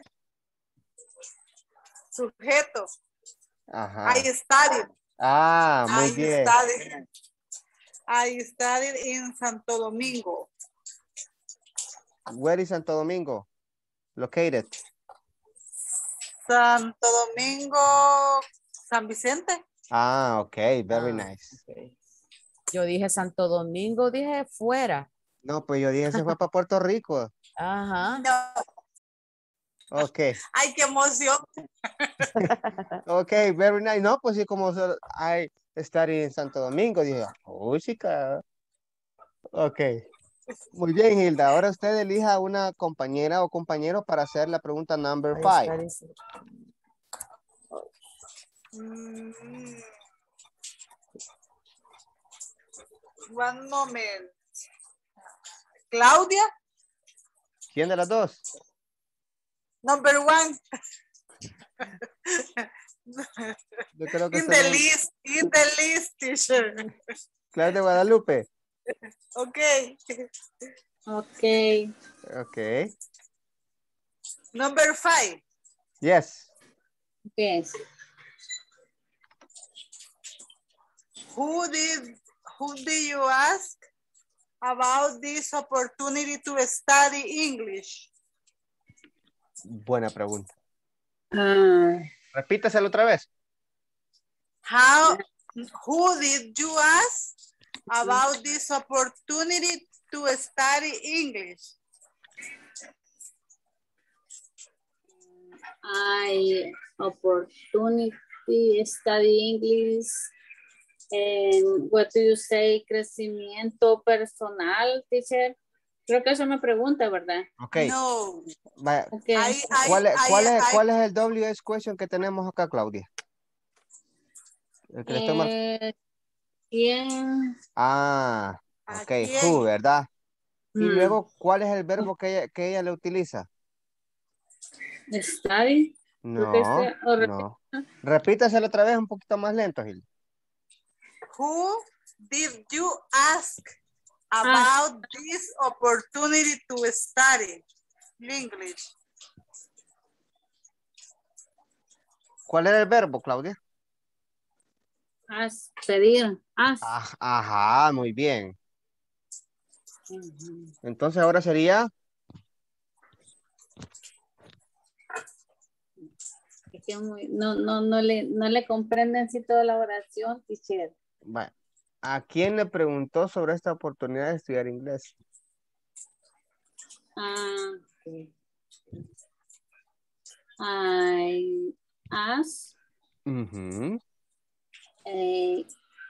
Sujeto. Ajá. I studied. Ah, muy I bien. studied. I studied in Santo Domingo. Where is Santo Domingo? Located. Santo Domingo, San Vicente. Ah, ok, very Ah, nice. ok. Yo dije Santo Domingo, dije fuera. No, pues yo dije se fue para Puerto Rico. Ajá. No. Ok, Ay, qué emoción. ok, very nice. No, pues sí, como solo- I study en Santo Domingo, dije, oh, chica. Ok, muy bien, Hilda. Ahora usted elija una compañera o compañero para hacer la pregunta number Ahí five. está, dice. Mm. One moment. Claudia, ¿Quién de las dos? number one. Yo creo que In usted the no- list, in the list, teacher. Claudia de Guadalupe. Okay. Okay. Ok, Number five. yes. Yes. Who did who did you ask about this opportunity to study English? Buena pregunta. Ah, Repítaselo otra vez. How who did you ask about this opportunity to study English? I opportunity study English. And what do you say? Crecimiento personal, teacher. Creo que eso me pregunta, ¿verdad? Ok. No. Vaya, Okay. I, I, ¿Cuál, es, I- cuál, es, I- ¿Cuál es el W H question que tenemos acá, Claudia? El que le estoy mar- Eh, ¿Quién? Ah, ¿A ok, quién? who, ¿verdad? Y Mm, luego, ¿cuál es el verbo que ella, que ella le utiliza? Study. Creo que No, este- o no. Repítaselo otra vez un poquito más lento, Gil. Who did you ask Ah. about this opportunity to study English? ¿Cuál era el verbo, Claudia? As, pedir, as. Ah, ajá, muy bien. Ujú. Entonces ahora sería, Es que muy- no, no, no, le, no le comprenden si toda la oración, teacher. va, ¿a quién le preguntó sobre esta oportunidad de estudiar inglés? Ah, ok. I asked Ujú. eh,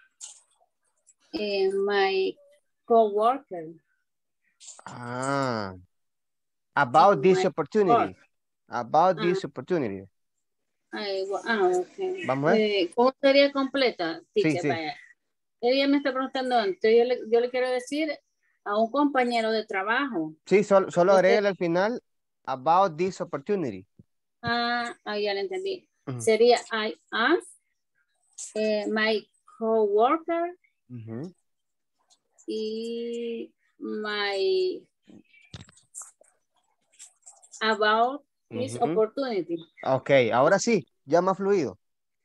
eh, my coworker. Ah, about this My opportunity. About Ah, this opportunity. ay, gua- ah, ok. Vamos a ver. Eh, ¿Cómo sería completa, Sí, teacher? sí. Vaya. Ella me está preguntando antes. Yo le, yo le quiero decir a un compañero de trabajo. Sí, solo, solo Usted- agrégale al final about this opportunity. Ah, ah, ya le entendí. Ujú. Sería I asked eh, my coworker Ujú. y my about this Ujú. opportunity. Ok, ahora sí, ya más fluido.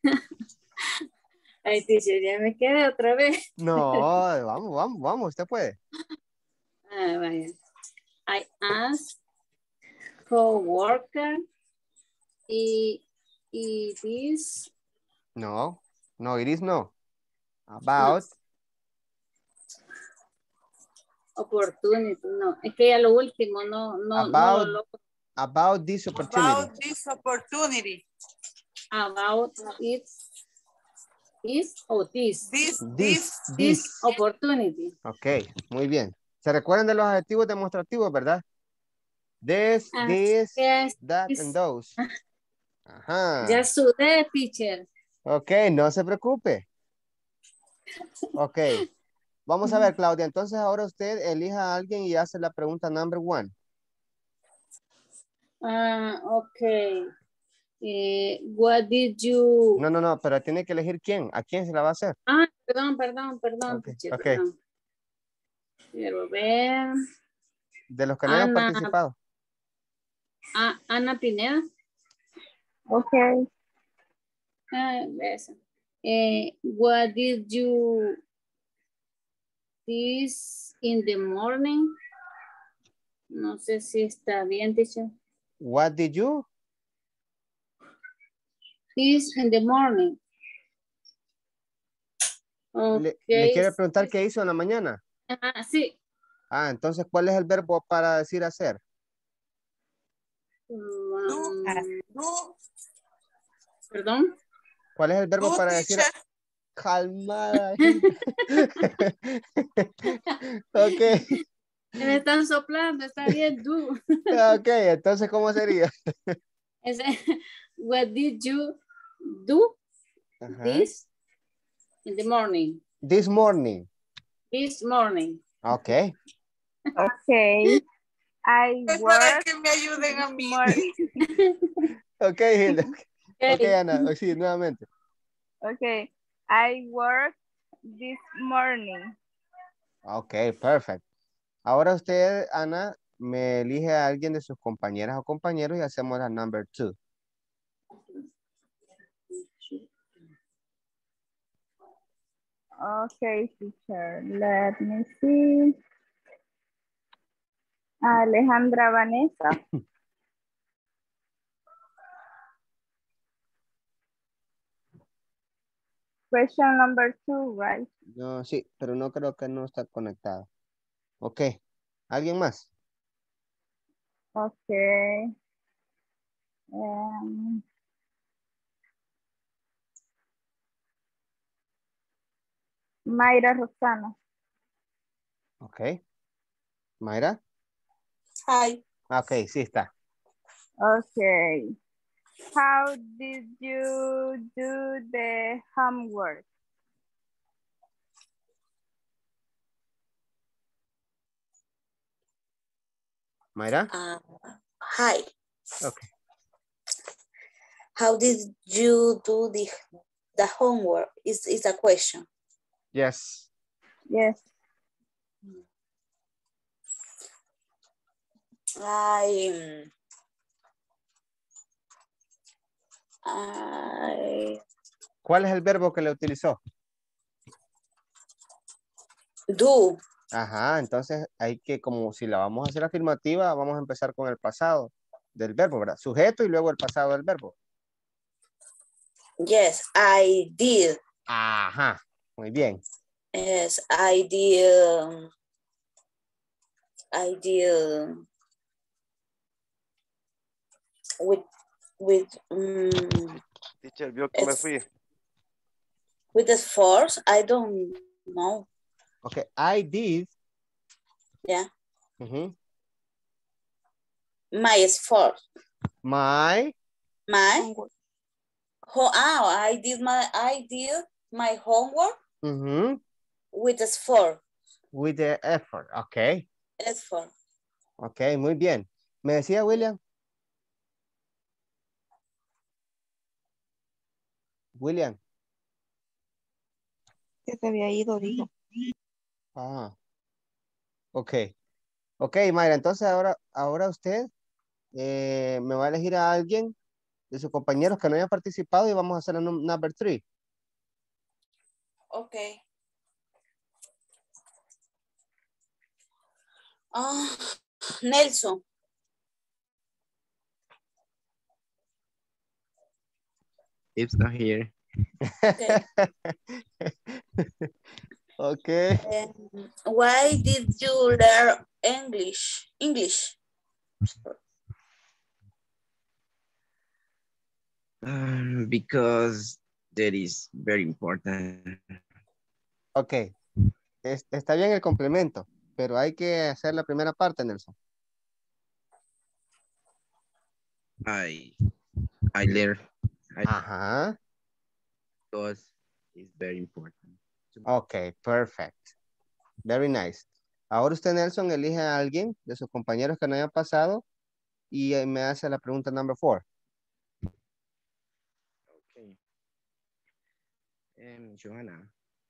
Ay, teacher, ya me quedé otra vez. No, vamos, vamos, vamos, usted puede. Ah, vaya. I asked coworker y, y this No, no, it is no. About, opportunity, no, es que ya lo último, no, no, no about, lo logro. about this opportunity. About this opportunity. About it is o this. This, This, this, This this. opportunity. Ok, muy bien. ¿Se recuerdan de los adjetivos demostrativos, verdad? This, Ah, this, yes, that, this. and those. Ajá. Ya sudé, teacher. Ok, no se preocupe. Ok. Vamos a ver, Claudia. Entonces ahora usted elija a alguien y hace la pregunta number one. Ah, ok. Eh, what did you... No, no, no, pero tiene que elegir quién. ¿A quién se la va a hacer? Ah, perdón, perdón, perdón, Ok, teacher, ok. perdón. Quiero ver. De los que no hayan Ana, participado. ah, Ana Pineda. Okay. Ah, esa. Eh, what did you this in the morning? No sé si está bien, teacher. What did you? This in the morning. Le, Ok. le quiere preguntar qué hizo en la mañana. Ah, sí. Ah, entonces, ¿cuál es el verbo para decir hacer? Um, Do, Perdón. ¿Cuál es el verbo do, para decir? teacher. Calmada. Ok. Me están soplando, está bien, do. Ok, entonces, ¿cómo sería? Ese, what did you do Ajá. this in the morning? This morning. This morning. Ok. Okay. I Es para work que me ayuden a mí. morning. Ok, Hilda. Okay. Ok, Ana. Sí, nuevamente. Okay. I work this morning. Ok, perfect. Ahora usted, Ana, me elige a alguien de sus compañeras o compañeros y hacemos la number two. Okay, teacher. Let me see. Alejandra Vanessa. Question number two, right? No, sí, pero no creo que no está conectado. Ok. ¿Alguien más? Okay. Um, Mayra Rosana. Ok. Mayra. Hi. Ok, sí está. Okay. How did you do the homework? Mayra. Uh, hi. Ok. How did you do the the homework? Is is a question. Yes. Yes. I I ¿Cuál es el verbo que le utilizó? Do. Ajá, entonces hay que, como si la vamos a hacer afirmativa, vamos a empezar con el pasado del verbo, ¿verdad? Sujeto y luego el pasado del verbo. Yes, I did. Ajá, muy bien. Yes, I did. I did. With, with, um, Teacher, vio que me es- fui. with the force, I don't know. Okay, I did. Yeah, Ujú. my esforce. My. My. Ho- oh, I did my, I did my homework Ujú. with the effort. With the effort. Okay. Effort. Ok, muy bien. ¿Me decía William? William. Que se había ido, digo. Ah. Ok. Ok, Mayra, entonces ahora, ahora usted eh, me va a elegir a alguien de sus compañeros que no haya participado y vamos a hacer el num- number three. Okay. Ah, Nelson. It's not here. Okay. Okay. Um, why did you learn English? English. Um, because that is very important. Ok. Es- está bien el complemento, pero hay que hacer la primera parte, Nelson. I I learned I, Ajá. because it's very important. Ok, perfect. Very nice. Ahora usted, Nelson, elige a alguien de sus compañeros que no hayan pasado y eh, me hace la pregunta number four. Okay. Um, Joanna,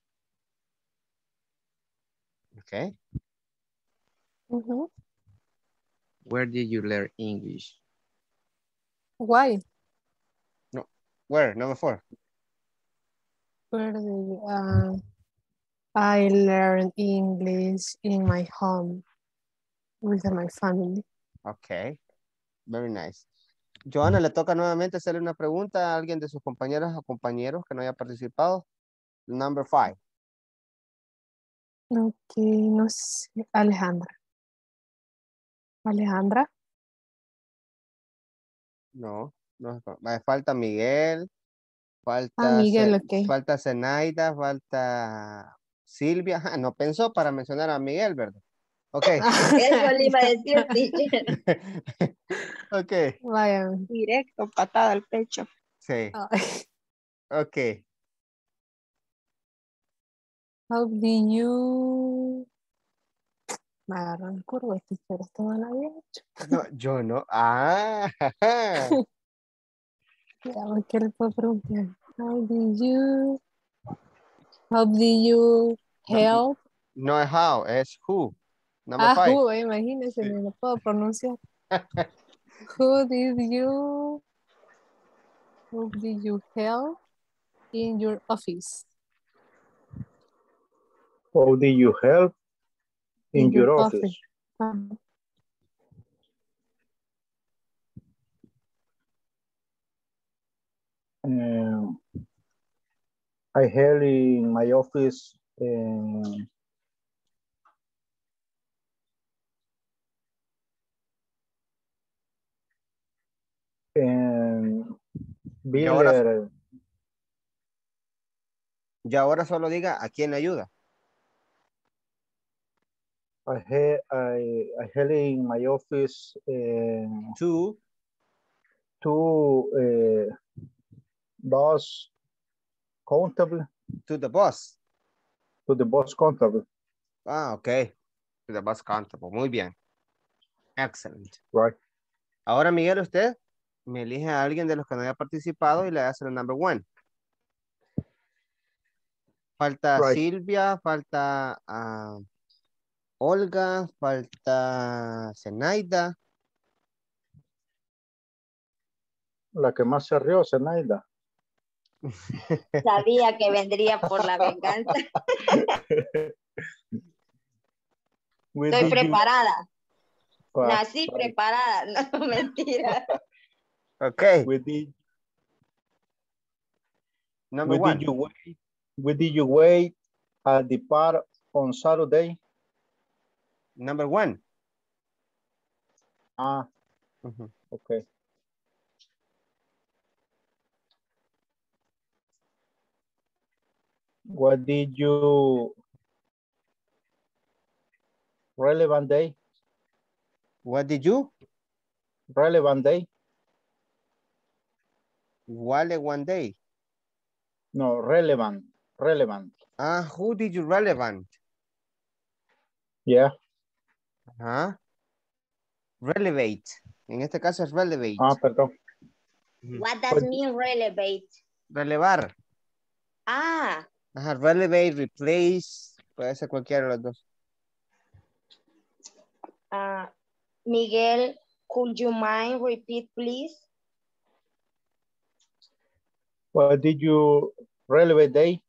Okay. Mhm. where did you learn English? Why? No. Where? Number four. Where do you, uh, I learned English in my home with my family. Okay. Very nice. Joana, le toca nuevamente hacerle una pregunta a alguien de sus compañeras o compañeros que no haya participado. Number five. Ok, no sé. Alejandra. Alejandra. No, no. eh, Falta Miguel. Ah, Falta, Miguel, Ze- ok. falta Zenaida. Falta Silvia. Ajá, no pensó para mencionar a Miguel, ¿verdad? Ok. Eso le iba a decir, teacher. Ok. Vaya. Directo, patada al pecho. Sí. Ay. Ok. How do you... Me agarran curva, pero esto no lo había hecho. No, yo no. Ah. Ya, ¿qué le puedo preguntar? How do you... How do you help? No es how, es who. Number Ah, five. who, imagínense, ni lo puedo pronunciar. Who did you... Who did you help in your office? How did you help in, In your, your office? office. Ah, Um, I help in my office um, and Y ahora, Biller, y ahora solo diga a quién le ayuda. I help, I, I help in my office um, To. to uh, boss countable, To the boss. to the boss countable, Ah, ok. To the boss countable. Muy bien. Excellent. right? Ahora, Miguel, usted me elige a alguien de los que no haya participado y le hace el number one. Falta Right. Silvia, falta ah, Olga, falta Zenaida. La que más se rió, Zenaida. Sabía que vendría por la venganza. Where Estoy did you- preparada. Pa- Nací pa- preparada. No, mentira. Okay. Where did, Number where one. did you wait? Where did you wait at the park on Saturday? Number one. Ah, Mhm. okay. What did you relevant day? What did you? Relevant day? Wale one day. No, relevant. Relevant. Ah, who did you relevant? Yeah. Ajá. Relevate. En este caso es relevate. Ah, perdón. What does mean relevate? Relevar. Ah, Ajá, relevate, replace. Puede ser cualquiera de los dos. uh, Miguel, could you mind repeat, please? What did you relevant day?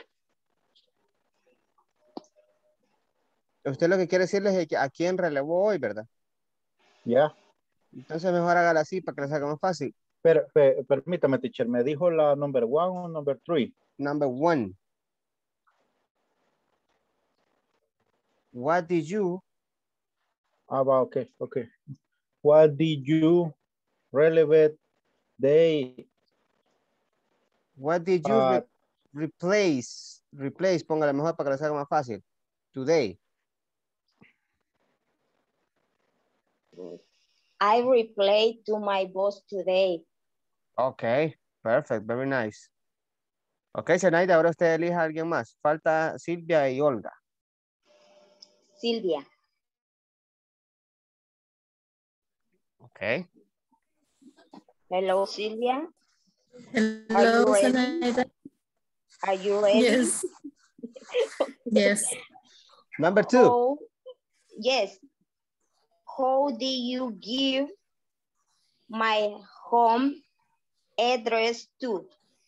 Usted lo que quiere decirles es que a quién relevó hoy, ¿verdad? Ya. Entonces mejor hágala así para que le salga más fácil. Pero, pe- permítame, teacher, ¿me dijo la number one o number three? Number one. What did you? Ah, va, okay, okay. What did you relevant day? What did you Uh, re- replace? Replace, póngale mejor para que le salga más fácil. Today. I replayed to my boss today. Okay, perfect, very nice. Ok, Zenaida, ahora usted elija a alguien más. Falta Silvia y Olga. Silvia. Ok. Hello, Silvia. Hello, Are you ready? Zenaida. Are you ready? Yes. Yes. Number two. How, yes. How do you give my home address to?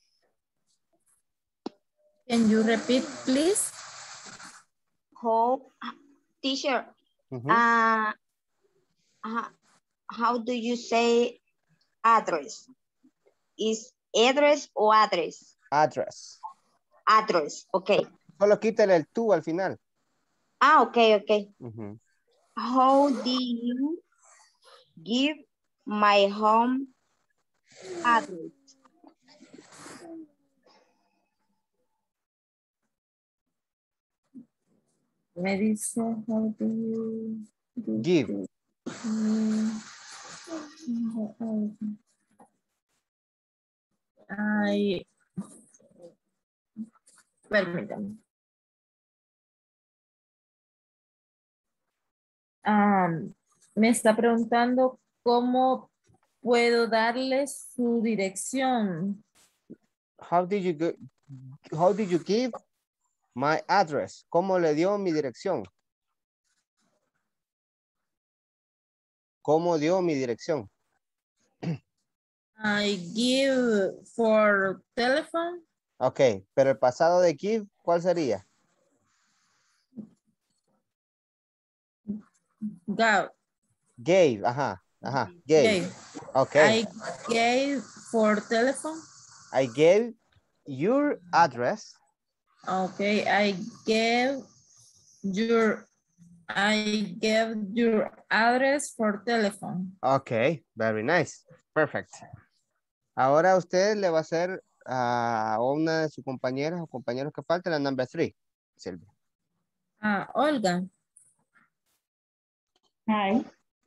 Can you repeat, please? How, teacher, Mhm. uh, uh, how do you say address? Is address or address? Address. Address, okay. Solo quítale el tú al final. Ah, okay, okay. Ujú. How do you give my home address? Me dice, how do you do Give. this? Mm, I, permítame. Um, me está preguntando cómo puedo darle su dirección. How did you go, how did you give my address? ¿Cómo le dio mi dirección? ¿Cómo dio mi dirección? I give for telephone. Ok, pero el pasado de give, ¿cuál sería? Go. Gave, ajá, ajá, gave. Gave. Ok. I gave for telephone. I gave your address. Okay, I gave your I gave your address for telephone. Ok, very nice. Perfect. Ahora usted le va a hacer a una de sus compañeras o compañeros que faltan la number three, Silvia. Ah, Olga. Hi.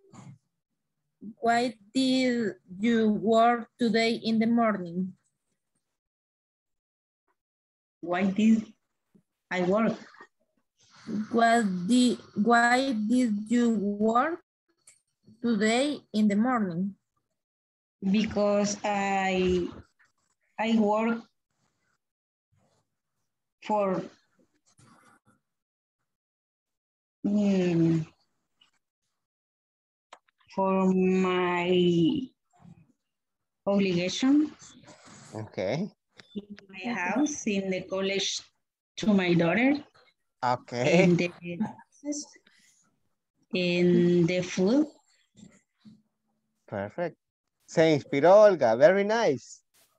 Why did you work today in the morning? Why did I work? What did, why did you work today in the morning? Because I I work for mm, for my obligation. Okay. In my house, in the college to my daughter. Okay. And the, in the food. Perfect. Se inspiró, Olga. Very nice.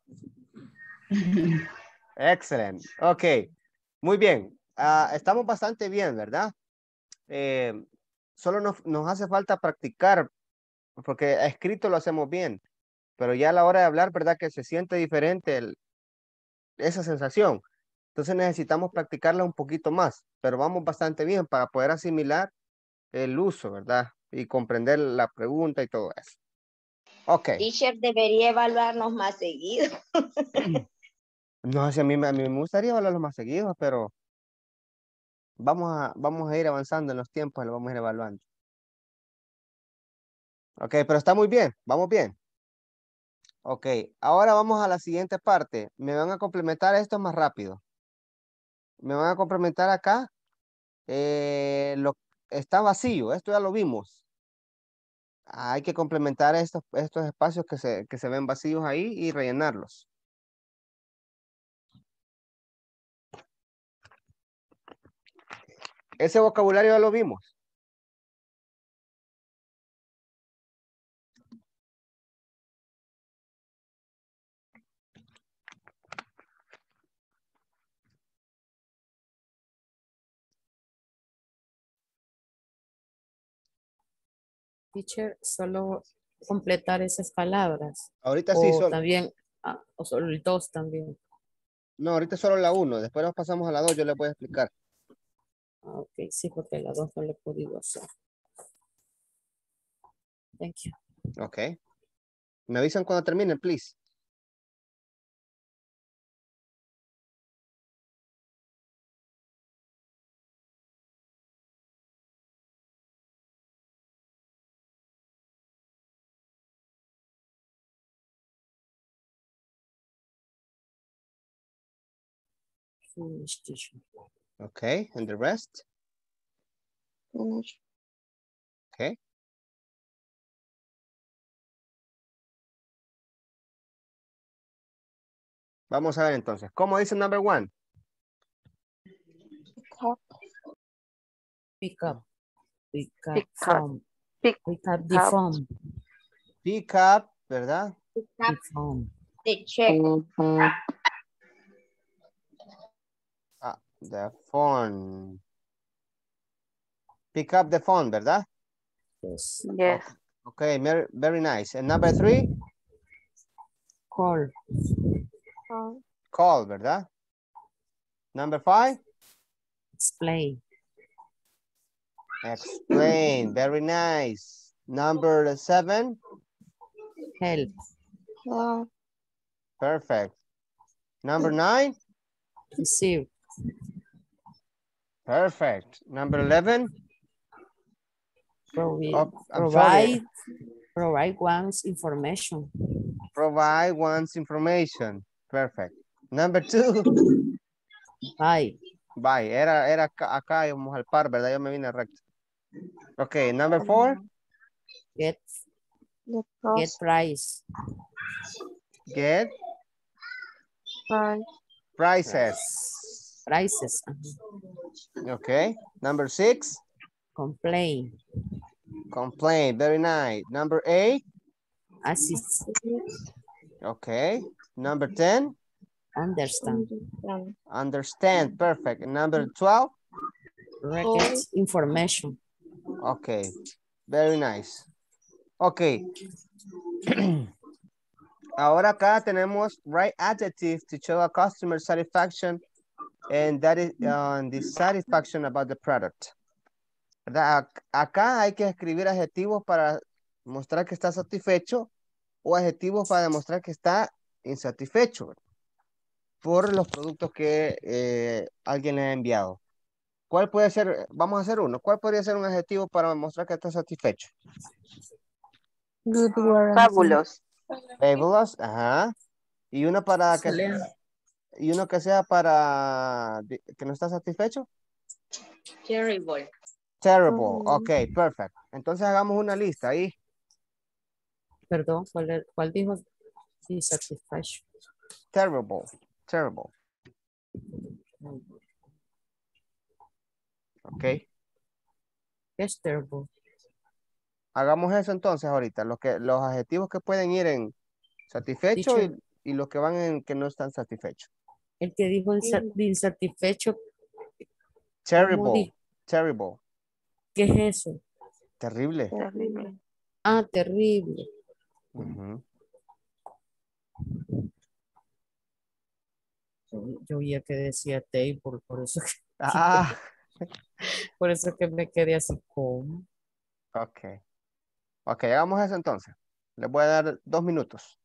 Excellent. Ok. Muy bien. Ah, estamos bastante bien, ¿verdad? Eh, solo nos, nos hace falta practicar, porque escrito lo hacemos bien, pero ya a la hora de hablar, ¿verdad? Que se siente diferente el- esa sensación. Entonces necesitamos practicarla un poquito más, pero vamos bastante bien para poder asimilar el uso, ¿verdad? Y comprender la pregunta y todo eso. Ok. Teacher debería evaluarnos más seguido. No sé, a mí, me- a mí me gustaría hablarlo más seguido, pero vamos a, vamos a ir avanzando en los tiempos, lo vamos a ir evaluando. Ok, pero está muy bien, vamos bien. Ok, ahora vamos a la siguiente parte. Me van a complementar esto más rápido. Me van a complementar acá. eh, lo, está vacío, esto ya lo vimos. Hay que complementar estos, estos espacios que se, que se ven vacíos ahí y rellenarlos. Ese vocabulario ya lo vimos. Teacher, solo completar esas palabras. Ahorita sí, O solo. también, ah, o solo el dos también. No, ahorita solo la uno. Después nos pasamos a la dos, yo les voy a explicar. Ah, ok, sí, porque la dos no le he podido hacer. Thank you. Ok. Me avisan cuando terminen, please. Finish, teacher. Okay, and the rest? Finish. Okay. Vamos a ver entonces. ¿Cómo dice number one? Pick up. Pick up Pick up. from. Pick Pick up the up. phone. Pick up, ¿verdad? The phone. The check. Mhm. Ah, the phone. Pick up the phone, ¿verdad? Yes. Yes. Okay, very, very nice. And number three? Call. Call. Call, ¿verdad? Number five? Explain. Explain, very nice. Number seven? Help. Help. Perfect. Number nine? Receive. Perfect. Number eleven? Provi Oh, I'm provide. sorry. Provide one's information. Provide one's information. Perfect. Number two? Bye. Bye. Era, era acá, acá íbamos al par, ¿verdad? Yo me vine recto. Okay, number four? Get. The Get price. price. Get Price. prices. Prices. Okay. Number six? Complain. Complain. Very nice. Number eight? Assist. Okay. Number ten? Understand. Understand. Understand. Perfect. And number twelve? Record information. Okay. Very nice. Okay. Ahora acá tenemos right adjective to show a customer satisfaction and that is on the satisfaction about the product. ¿Verdad? Acá hay que escribir adjetivos para mostrar que está satisfecho o adjetivos para demostrar que está insatisfecho por los productos que eh, alguien le ha enviado. ¿Cuál puede ser? Vamos a hacer uno. ¿Cuál podría ser un adjetivo para mostrar que está satisfecho? Good warranty. Fabulous. Fabulous, ajá. Y uno para que Excelente. y uno que sea para que no está satisfecho. Terrible. Terrible. Ok, perfect. Entonces hagamos una lista ahí. Perdón, ¿cuál, er- cuál dijo? Dissatisfaction. Terrible. Terrible. Ok. Es terrible. hagamos eso entonces ahorita. Los, que, los adjetivos que pueden ir en satisfecho y, Teacher, y los que van en que no están satisfechos. el que dijo insa- de insatisfecho, ¿cómo Terrible, dijo? terrible, ¿Qué es eso? terrible. Terrible. Ah, terrible. Ujú. Yo, yo oía que decía table, por eso que, Ah, por eso que me quedé así como. ok. Ok, hagamos eso entonces. Les voy a dar dos minutos.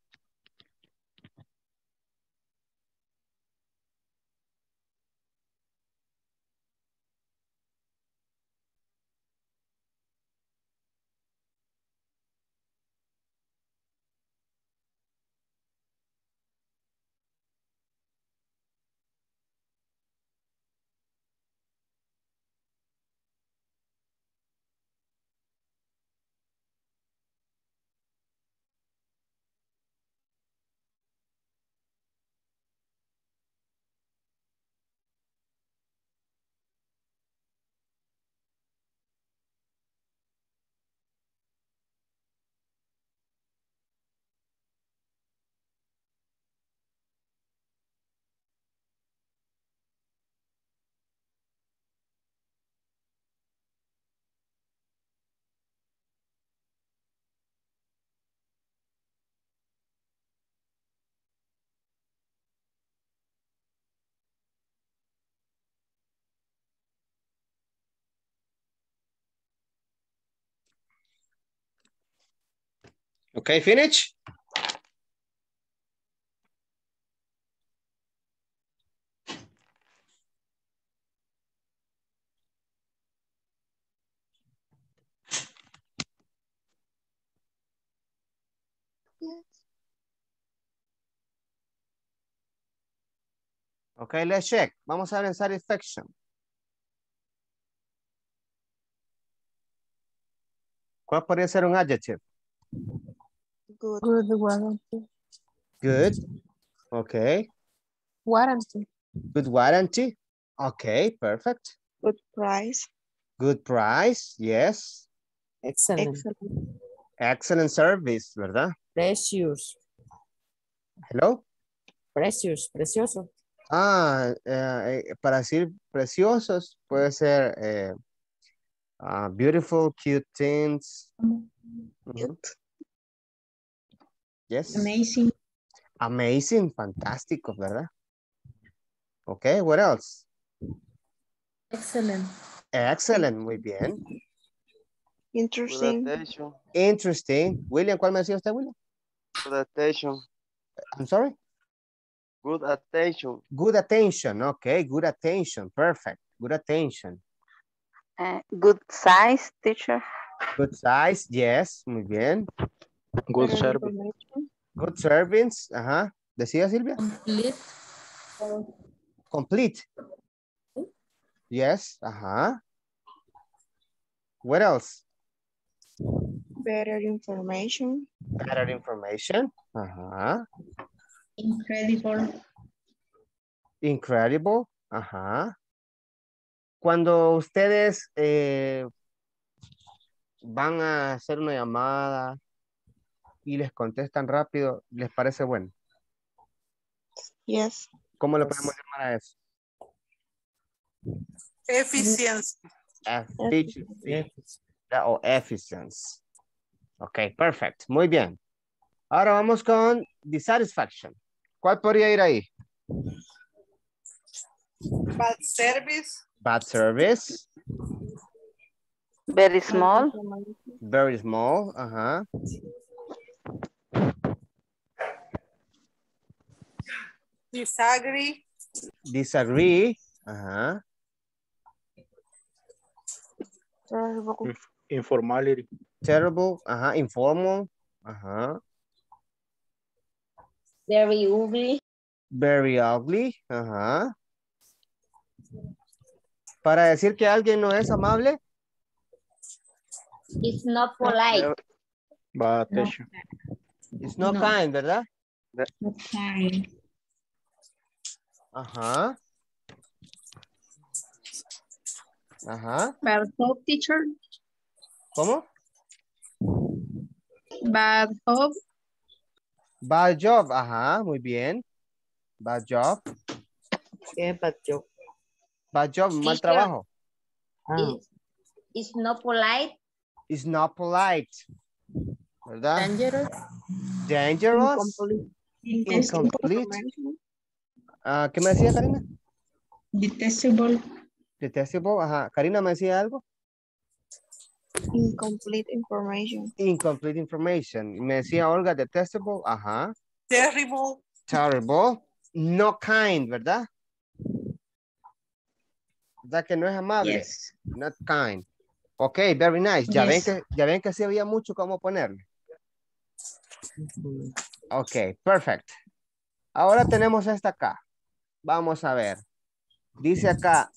Ok, finish. Ok, let's check. Vamos a ver en satisfaction. ¿Cuál podría ser un adjective? Good. Good warranty. Good. Ok. Warranty. Good warranty. Ok, perfect. Good price. Good price. Yes. Excellent. Excellent. Excellent service, ¿verdad? Precious. Hello. Precious. Precioso. Ah, eh, eh, para decir preciosos puede ser eh, ah, beautiful, cute things. Ujú. Yes. Amazing. Amazing, fantástico, ¿verdad? Ok, what else? Excellent. Excellent, muy bien. Good Interesting. attention. Interesting. William, ¿cuál me decía usted, William? Good attention. I'm sorry. Good attention. Good attention. Okay, good attention. Perfect. Good attention. Uh, good size, teacher. Good size. Yes, muy bien. Good Better service. information. Good servings. Ajá. ¿Decía Silvia? Complete. Complete. Yes. Ajá. What else? Better information. Better information. Ajá. Incredible. Incredible. Ajá. Cuando ustedes eh, van a hacer una llamada y les contestan rápido, ¿les parece bueno? Yes. ¿Cómo le podemos llamar a eso? Efficiency. Efficiency. O efficiency. Ok, perfect. Muy bien. Ahora vamos con dissatisfaction. ¿Cuál podría ir ahí? Bad service. Bad service. Very small. Very small. Ajá. Disagree. Disagree. Ajá. Terrible. Informality. Terrible. Ajá. Informal. Ajá. Very ugly. Very ugly. Ajá. Para decir que alguien no es amable. It's not polite. Bad attention. It's not No. kind, ¿verdad? Not kind. Ajá. Ajá. Bad talk, teacher. ¿Cómo? Bad job. Bad job, ajá, muy bien. Bad job. ¿Qué bad job? Bad job, mal Teacher, trabajo. Ah, It's, it's not polite. Is not polite. ¿Verdad? dangerous. Dangerous. Incomplete. Incomplete. Ah, ¿qué me decía, Karina? Detestable. Detestable, ajá. Karina, ¿me decía algo? Incomplete information. Incomplete information. Me decía Olga, detestable, ajá. Terrible. Terrible. No kind, ¿verdad? ¿Verdad que no es amable? Yes. Not kind. Ok, very nice. Ya ven Yes. que, ya ven que sí había mucho cómo ponerle. Ujú. Ok, perfect. Ahora tenemos esta acá. Vamos a ver. Dice acá.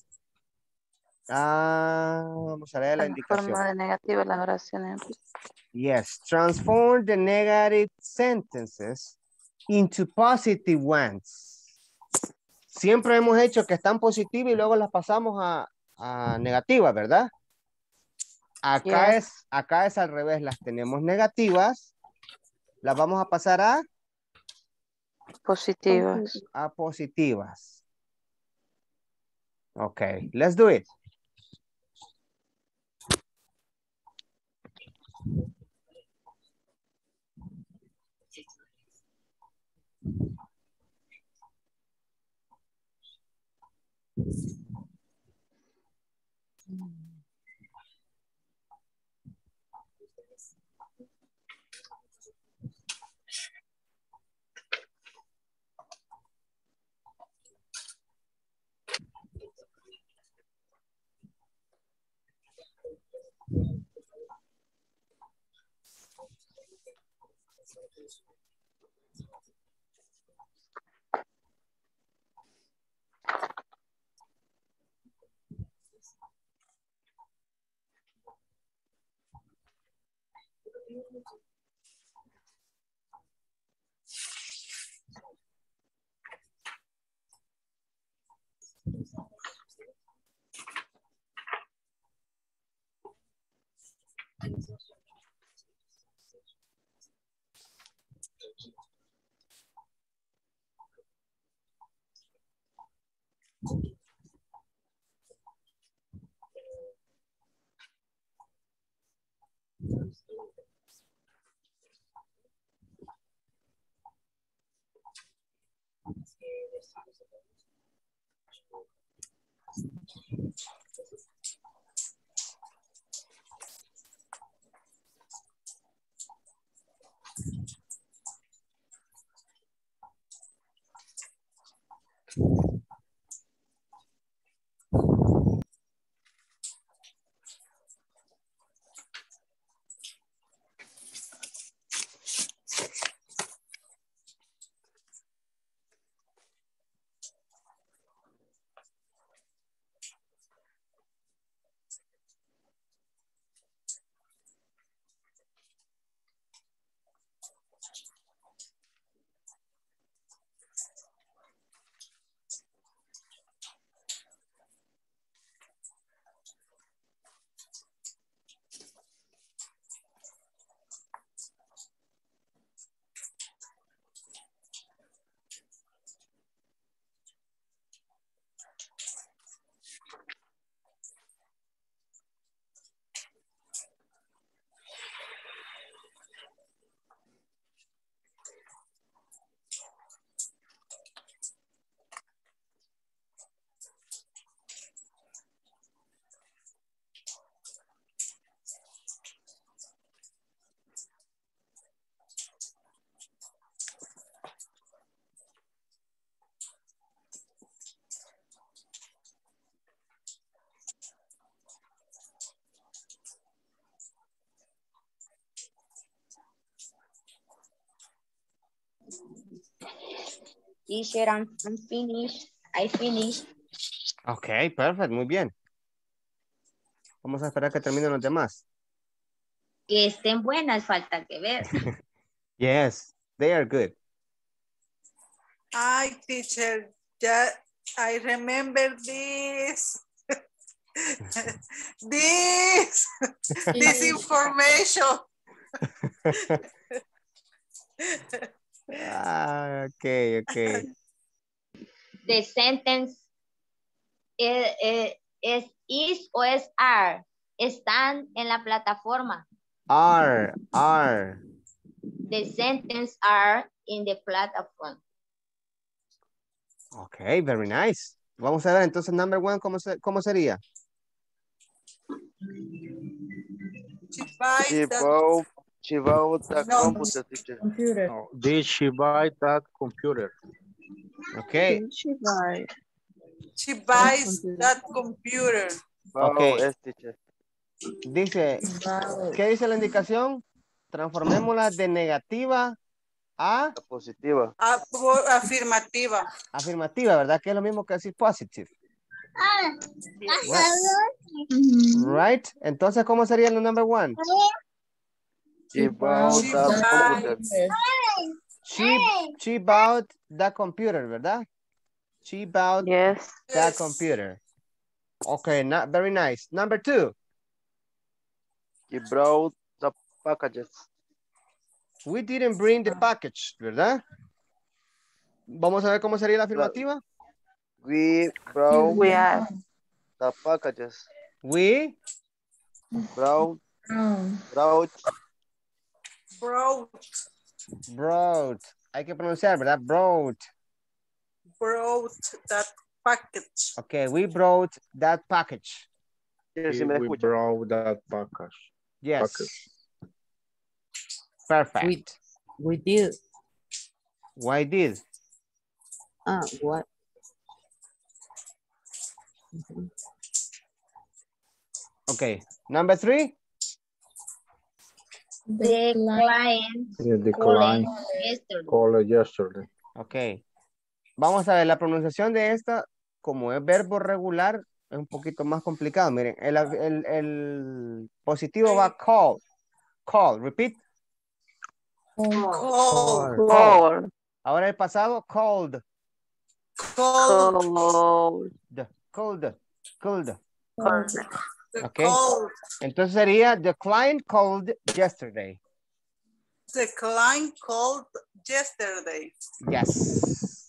Ah, vamos a leer la indicación. Forma de negativa las oraciones. Yes, transform the negative sentences into positive ones. Siempre hemos hecho que están positivas y luego las pasamos a, a negativas, ¿verdad? Acá, Yes. es, acá es al revés, las tenemos negativas, las vamos a pasar a, Positivas. a positivas. Ok, let's do it. Teacher, I'm, I'm finished. I finished. Ok, perfect, muy bien. Vamos a esperar que terminen los demás. Que estén buenas, falta que ver. Yes, they are good. Ay, teacher, ya, I remember this. this, this information. Ah, okay, okay. The sentence es, es, es is o es are. Están en la plataforma. Are, are. The sentence are in the platform. Okay, very nice. Vamos a ver entonces number one, ¿cómo, se, cómo sería? She buys She that. bought, she bought a No. computer, teacher. Computer. No, did she buy that computer? Okay, Did she buy? She buys that computer. Bought okay. es, teacher. Dice, Wow. ¿qué dice la indicación? Transformémosla de negativa a La positiva. Ah, por- afirmativa. afirmativa, ¿verdad? Que es lo mismo que decir positive. Right? Entonces, ¿cómo sería el number one? She bought She a buys. computer. She, she bought the computer, ¿verdad? She bought Yes. the Yes. computer. Okay, not very nice. Number two. She brought the packages. We didn't bring the package, ¿verdad? Vamos a ver cómo sería la afirmativa. We brought We are. the packages. We Brought, Oh. brought, Brought. brought. Hay que pronunciar, ¿verdad? Brought. Brought that package. Okay, we brought that package. teacher, si me We escucha. brought that package. Yes. Package. Perfect. We, we did. Why did? Ah, what? Mhm. Okay, number three. The client Yeah, the called client yesterday. called yesterday. Ok. Vamos a ver, la pronunciación de esta, como es verbo regular, es un poquito más complicado. Miren, el, el, el positivo va call. Call, repeat. Called. Call. Called. Ahora el pasado, called. Called. Called. The, called. Called. The Ok. called. Entonces sería, the client called yesterday. The client called yesterday. Yes.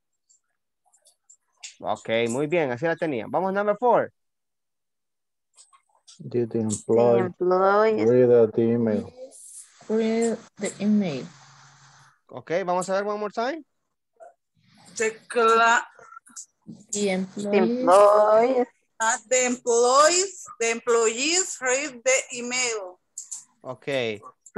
Ok, muy bien, así la tenía. Vamos, number four. Did the The employee employees. read the email? Read the email. Ok, vamos a ver one more time. The, cli- The The employees. employees. uh, the employees, the employees read the email. Ok.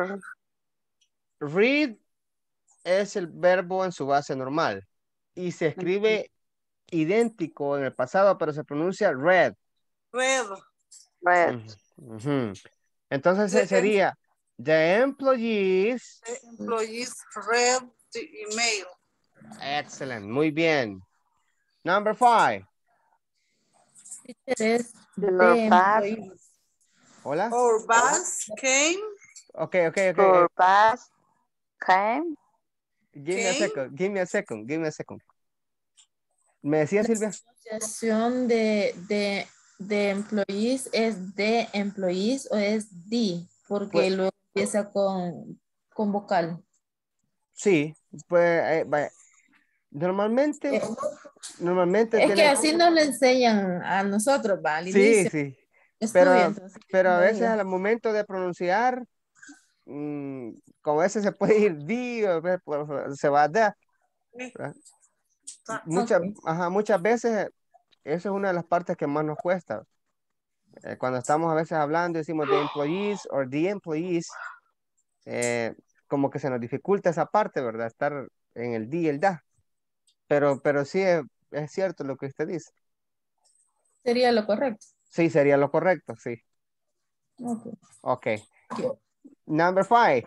Read es el verbo en su base normal y se escribe idéntico en el pasado, pero se pronuncia read. Read. Read. Ujú, ujú. Entonces The, sería, the employees. the employees read the email. Excellent, muy bien. Number five. Teachers, Your the bus. employees. Hola. Our bus came. Okay, okay, okay. Your eh, bus came. Give me a Came. second, give me a second, give me a second. ¿Me decía Silvia? La pronunciación de, de, de employees es de employees o es the, porque Pues- luego empieza con, con vocal. Sí, pues eh, vaya, normalmente, normalmente Es que tiene- así nos lo enseñan a nosotros, va, al Sí, inicio. sí. Estudia, Pero, entonces, pero a no veces diga. al momento de pronunciar, mm, como a veces se puede ir di, o a veces por- se va da. ¿verdad? Muchas, Ok. ajá, muchas veces, eso es una de las partes que más nos cuesta. Eh, cuando estamos a veces hablando, decimos the employees or the employees, eh, como que se nos dificulta esa parte, ¿verdad? Estar en el di y el da. Pero, pero sí es, es cierto lo que usted dice. Sería lo correcto. Sí, sería lo correcto, sí. Ok. Ok. Number five.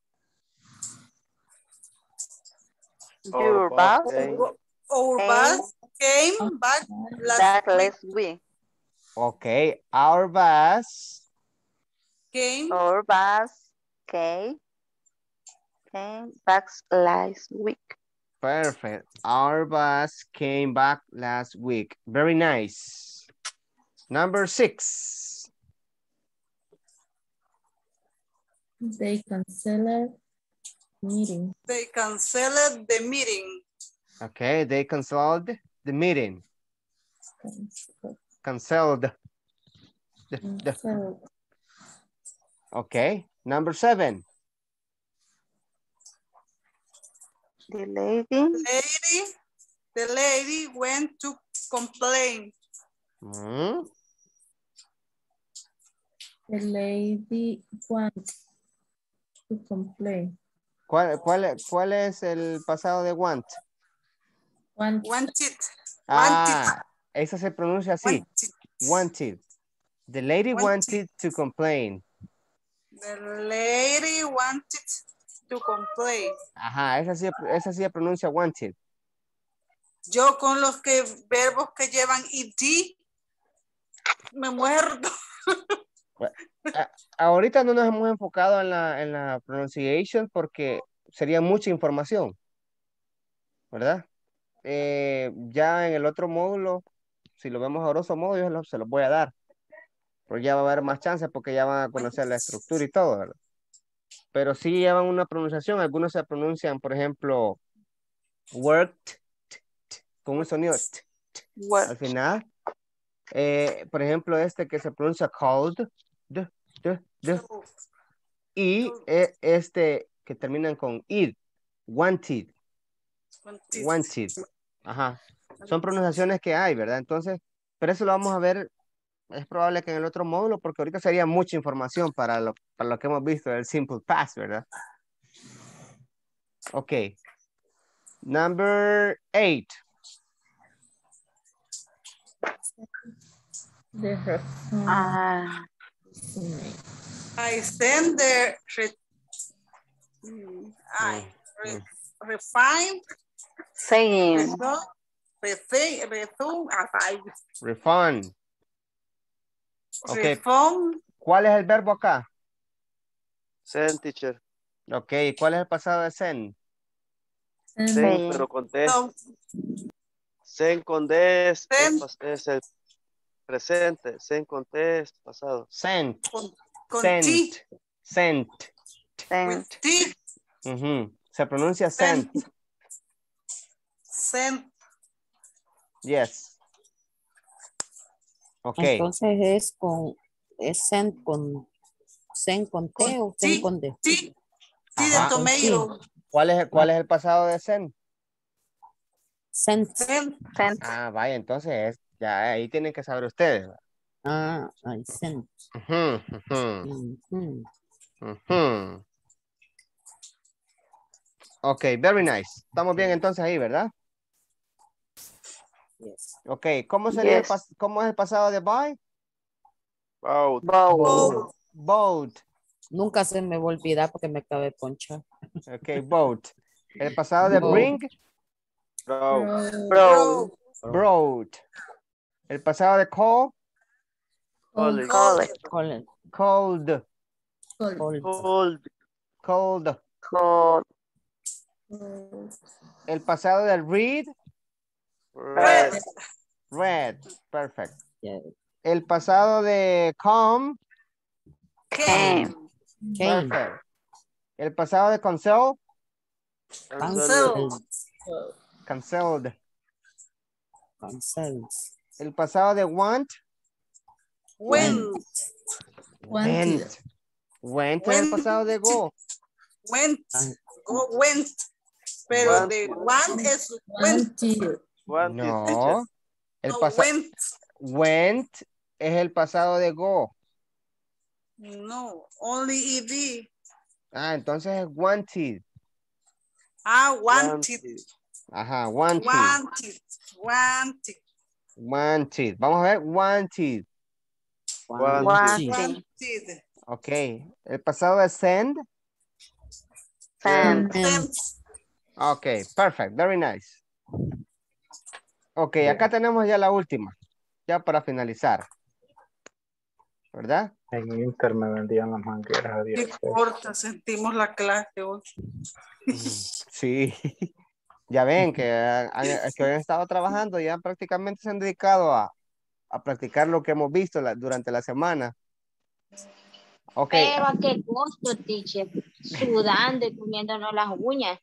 Your Our bus bus came. Our came bus came back last back week. last week. Ok. Our bus. Came. Our bus came, came back last week. Perfect. Our bus came back last week. Very nice. Number six. They canceled meeting. They canceled the meeting. Okay, they canceled the meeting. Canceled. The- the- Canceled. Okay, number seven. The lady. Lady, the lady went to complain. Mm, The lady wants to complain. ¿Cuál, cuál, ¿Cuál es el pasado de want? Want, Wanted. Ah, esa se pronuncia así. Wanted. Wanted. The lady Wanted. wanted to complain. The lady wanted to complain. Ajá, esa sí, esa sí se pronuncia wanted. Yo con los que verbos que llevan ed me muerdo. A- ahorita no nos hemos enfocado en la, en la pronunciation porque sería mucha información, ¿verdad? Eh, ya en el otro módulo, si lo vemos a grosso modo, yo se los, se los voy a dar. Pero ya va a haber más chances porque ya van a conocer la estructura y todo, ¿verdad? Pero sí llevan una pronunciación. Algunos se pronuncian, por ejemplo, worked, con un sonido t, t, al final. Eh, por ejemplo, este que se pronuncia called, d, d, d, y eh, este que terminan con id, wanted, Wanted. wanted. Ajá. Son pronunciaciones que hay, ¿verdad? Entonces, pero eso lo vamos a ver, es probable que en el otro módulo, porque ahorita sería mucha información para lo, para lo que hemos visto del simple past, ¿verdad? Ok. Number eight. the refund. Ah, I send the re, mm, I re, refine saying. resume resume resume ay, Refund. Ok. refund ¿Cuál es el verbo acá? Send, teacher. Ok. ¿Cuál es el pasado de send? Send, Sí. pero con D. no, Send con D es, es send pas- es el presente. Send con T es pasado. Sent. con, con Sent. T Sent. with T Ujú. Se pronuncia sent. send send Yes. Ok. Entonces es con, es send con, send con T con o send T con D. T T de Ajá. tomato ¿Cuál es, cuál es el pasado de send? Sent. send Sent. Ah, vaya, entonces es- ya ahí tienen que saber ustedes. Ah, I sent. Ujú, ujú, Ujú. ujú. Ok, very nice. Estamos bien entonces ahí, ¿verdad? Yes. Ok, ¿cómo sería el Yes. pas- cómo es el pasado de buy? Wow. Bow. oh, Boat. Nunca se me va a olvidar porque me acabé de ponchar. Ok, boat. El pasado de Boat. bring, Bro. Bro. bro brought. El pasado de call, Calling. Call. Call, cold, call, Cold. cold. Call. El pasado de read, Red. read. Perfect. yeah. El pasado de come, came Came. perfect. El pasado de cancel, Cancel. Cancel. canceled. Cancel. El pasado de want, went went. Went es el pasado de go. went Ah. go went pero Want. de one es went Wanted. Wanted, No. teacher. El no, pasado went went es el pasado de go. no only ed Ah, entonces es wanted. ah wanted Wanted. Ajá, wanted. wanted wanted Wanted. Vamos a ver, wanted. Wanted. Wanted. wanted Ok. El pasado de send. Sent. sent Ok, perfect. Very nice. Ok, acá tenemos ya la última. Ya para finalizar. ¿Verdad? En Inter me vendían las mangueras a qué diez pesos. corta sentimos la clase hoy. Sí. Ya ven que, han- que han estado trabajando y ya prácticamente se han dedicado a, a practicar lo que hemos visto la- durante la semana. Ok. Pero a qué costo, teacher. Sudando y comiéndonos las uñas.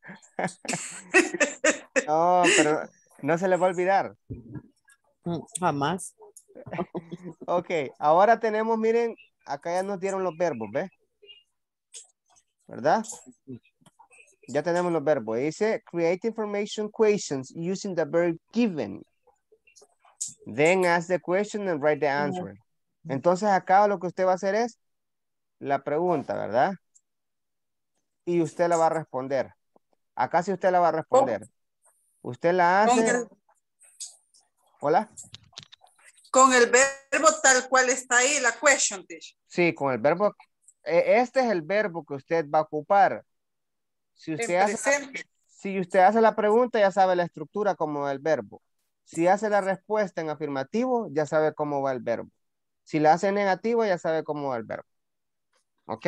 No, pero no se le va a olvidar. Jamás. Ok, ahora tenemos, miren, acá ya nos dieron los verbos, ¿ves? ¿Verdad? Ya tenemos los verbos. Dice, create information questions using the verb given. Then ask the question and write the answer. Entonces acá lo que usted va a hacer es la pregunta, ¿verdad? Y usted la va a responder. Acá sí usted la va a responder. Usted la Con hace. el, Hola. con el verbo tal cual está ahí, la question, teacher. Sí, con el verbo. eh, Este es el verbo que usted va a ocupar. Si usted, En hace la, presente. si usted hace la pregunta, ya sabe la estructura como el verbo. Si hace la respuesta en afirmativo, ya sabe cómo va el verbo. Si la hace en negativo, ya sabe cómo va el verbo. ¿Ok?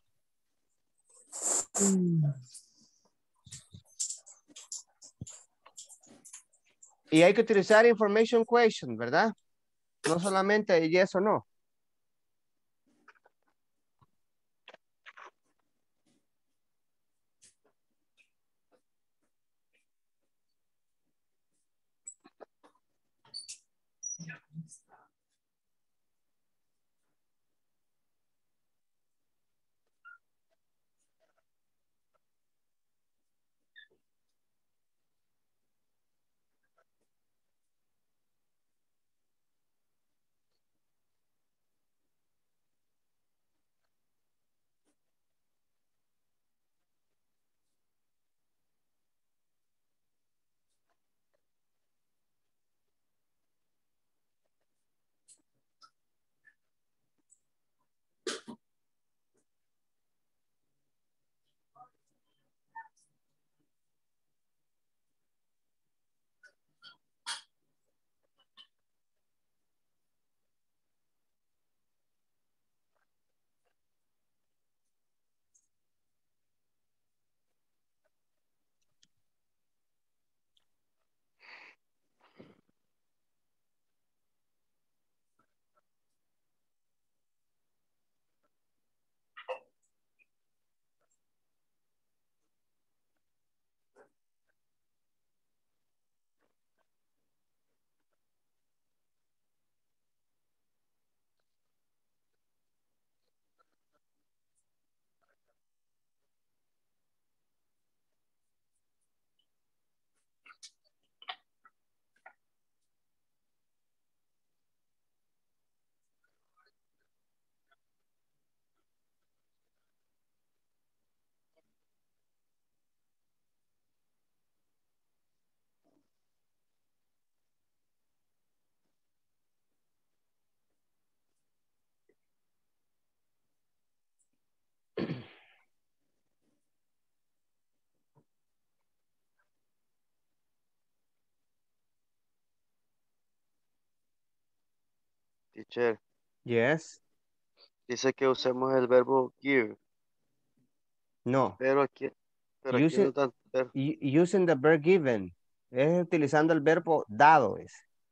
Y hay que utilizar information question, ¿verdad? No solamente yes o no. Teacher, Yes. dice que usemos el verbo give, No. pero aquí, pero aquí Using, no dan ver- u- using the verb given. Es utilizando el verbo dado. Es.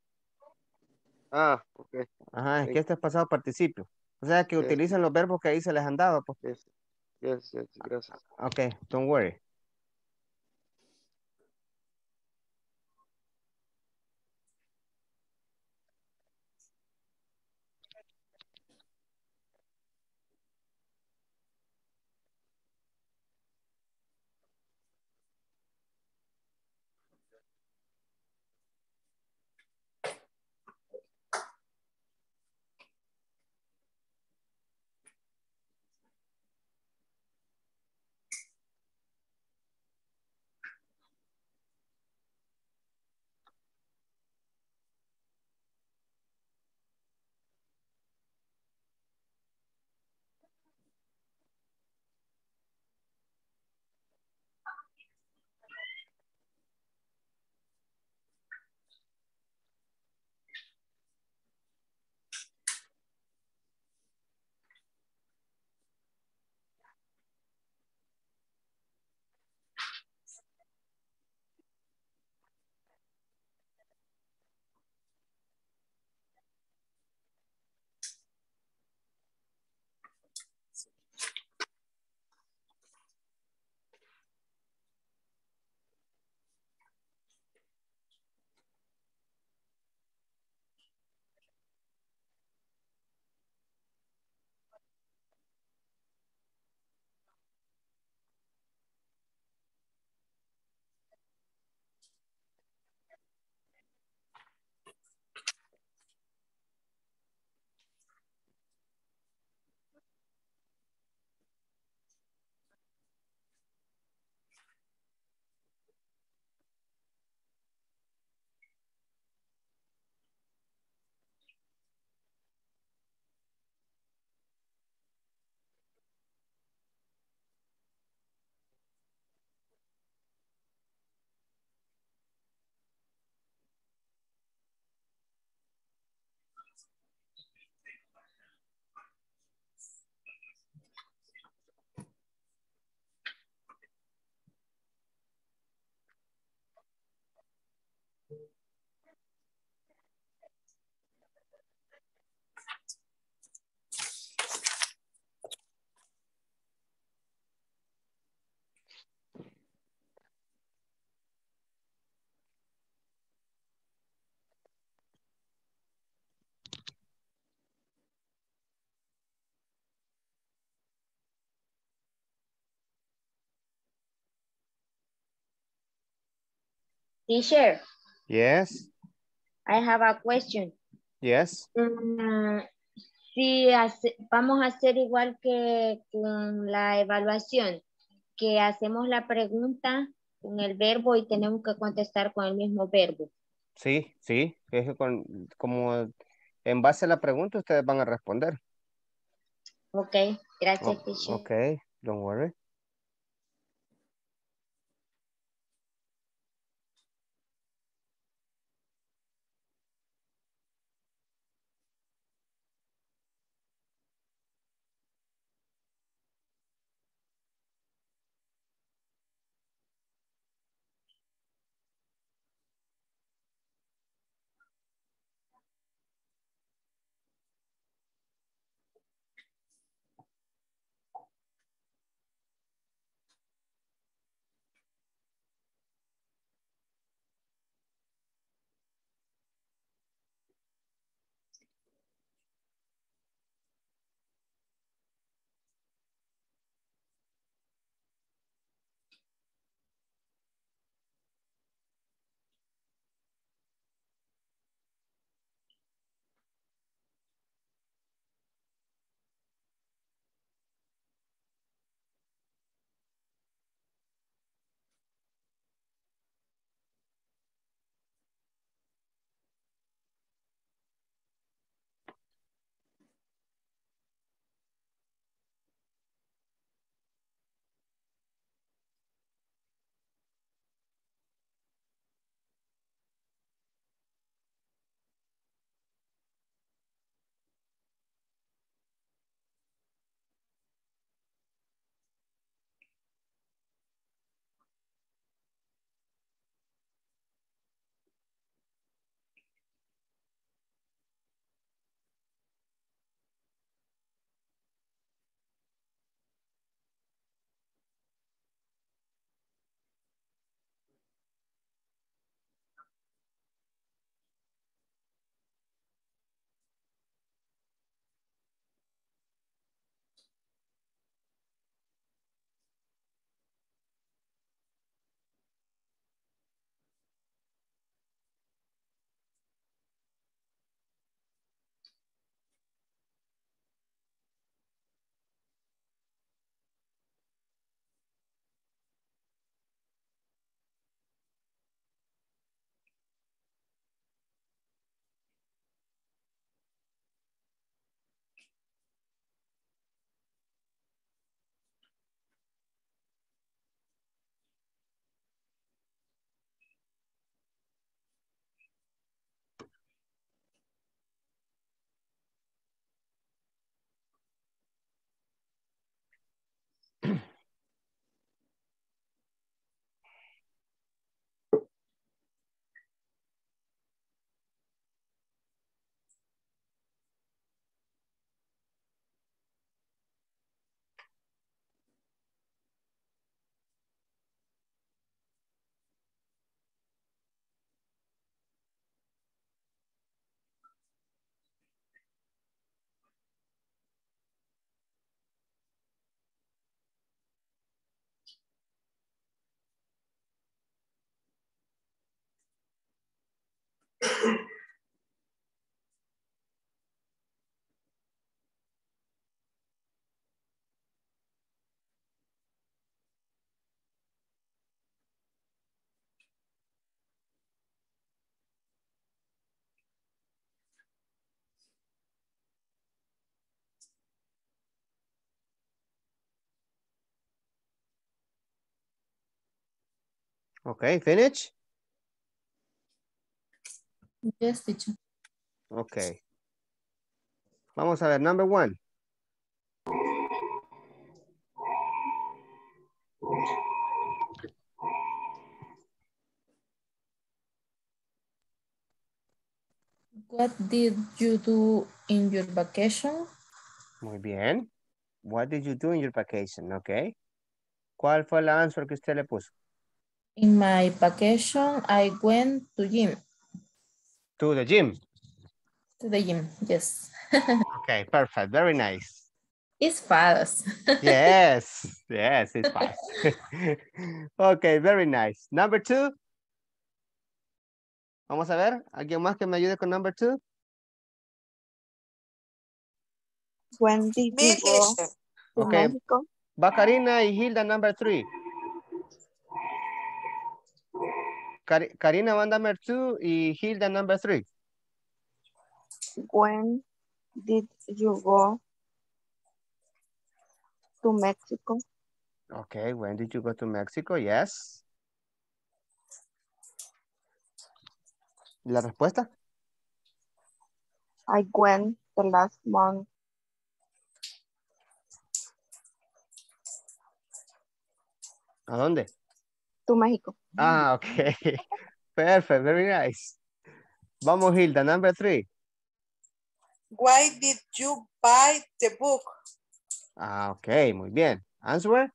Ah, ok. Ajá, es que Thank este es pasado participio. O sea, que you. Yes, utilizan los verbos que ahí se les han dado. Pues. yes, yes, yes, gracias. Ok, don't worry. Teacher, Yes. I have a question. Yes. Mm, si hace- vamos a hacer igual que con la evaluación, que hacemos la pregunta con el verbo y tenemos que contestar con el mismo verbo. Sí, sí. Es que con, como en base a la pregunta ustedes van a responder. Ok, gracias, Oh, teacher. ok, don't worry. Okay, finish? Yes, teacher. Okay. Vamos a ver, number one. What did you do in your vacation? Muy bien. What did you do in your vacation? Okay. ¿Cuál fue el answer que usted le puso? In my vacation, I went to gym. To the gym. To the gym, yes. Okay, perfect. Very nice. It's fast. Yes, yes, it's fast. Okay, very nice. Number two. Vamos a ver, ¿alguien más que me ayude con number two? When did Me, you go teacher. to Okay, Mexico? va Karina y Hilda number three. Cari- Karina va number two y Hilda number three. When did you go to Mexico? Okay, when did you go to Mexico? Yes. ¿La respuesta? I went the last month ¿A dónde? to Mexico. Ah, okay. Perfect, very nice. Vamos, Hilda, number three. Why did you buy the book? Ah, ok, muy bien. Answer?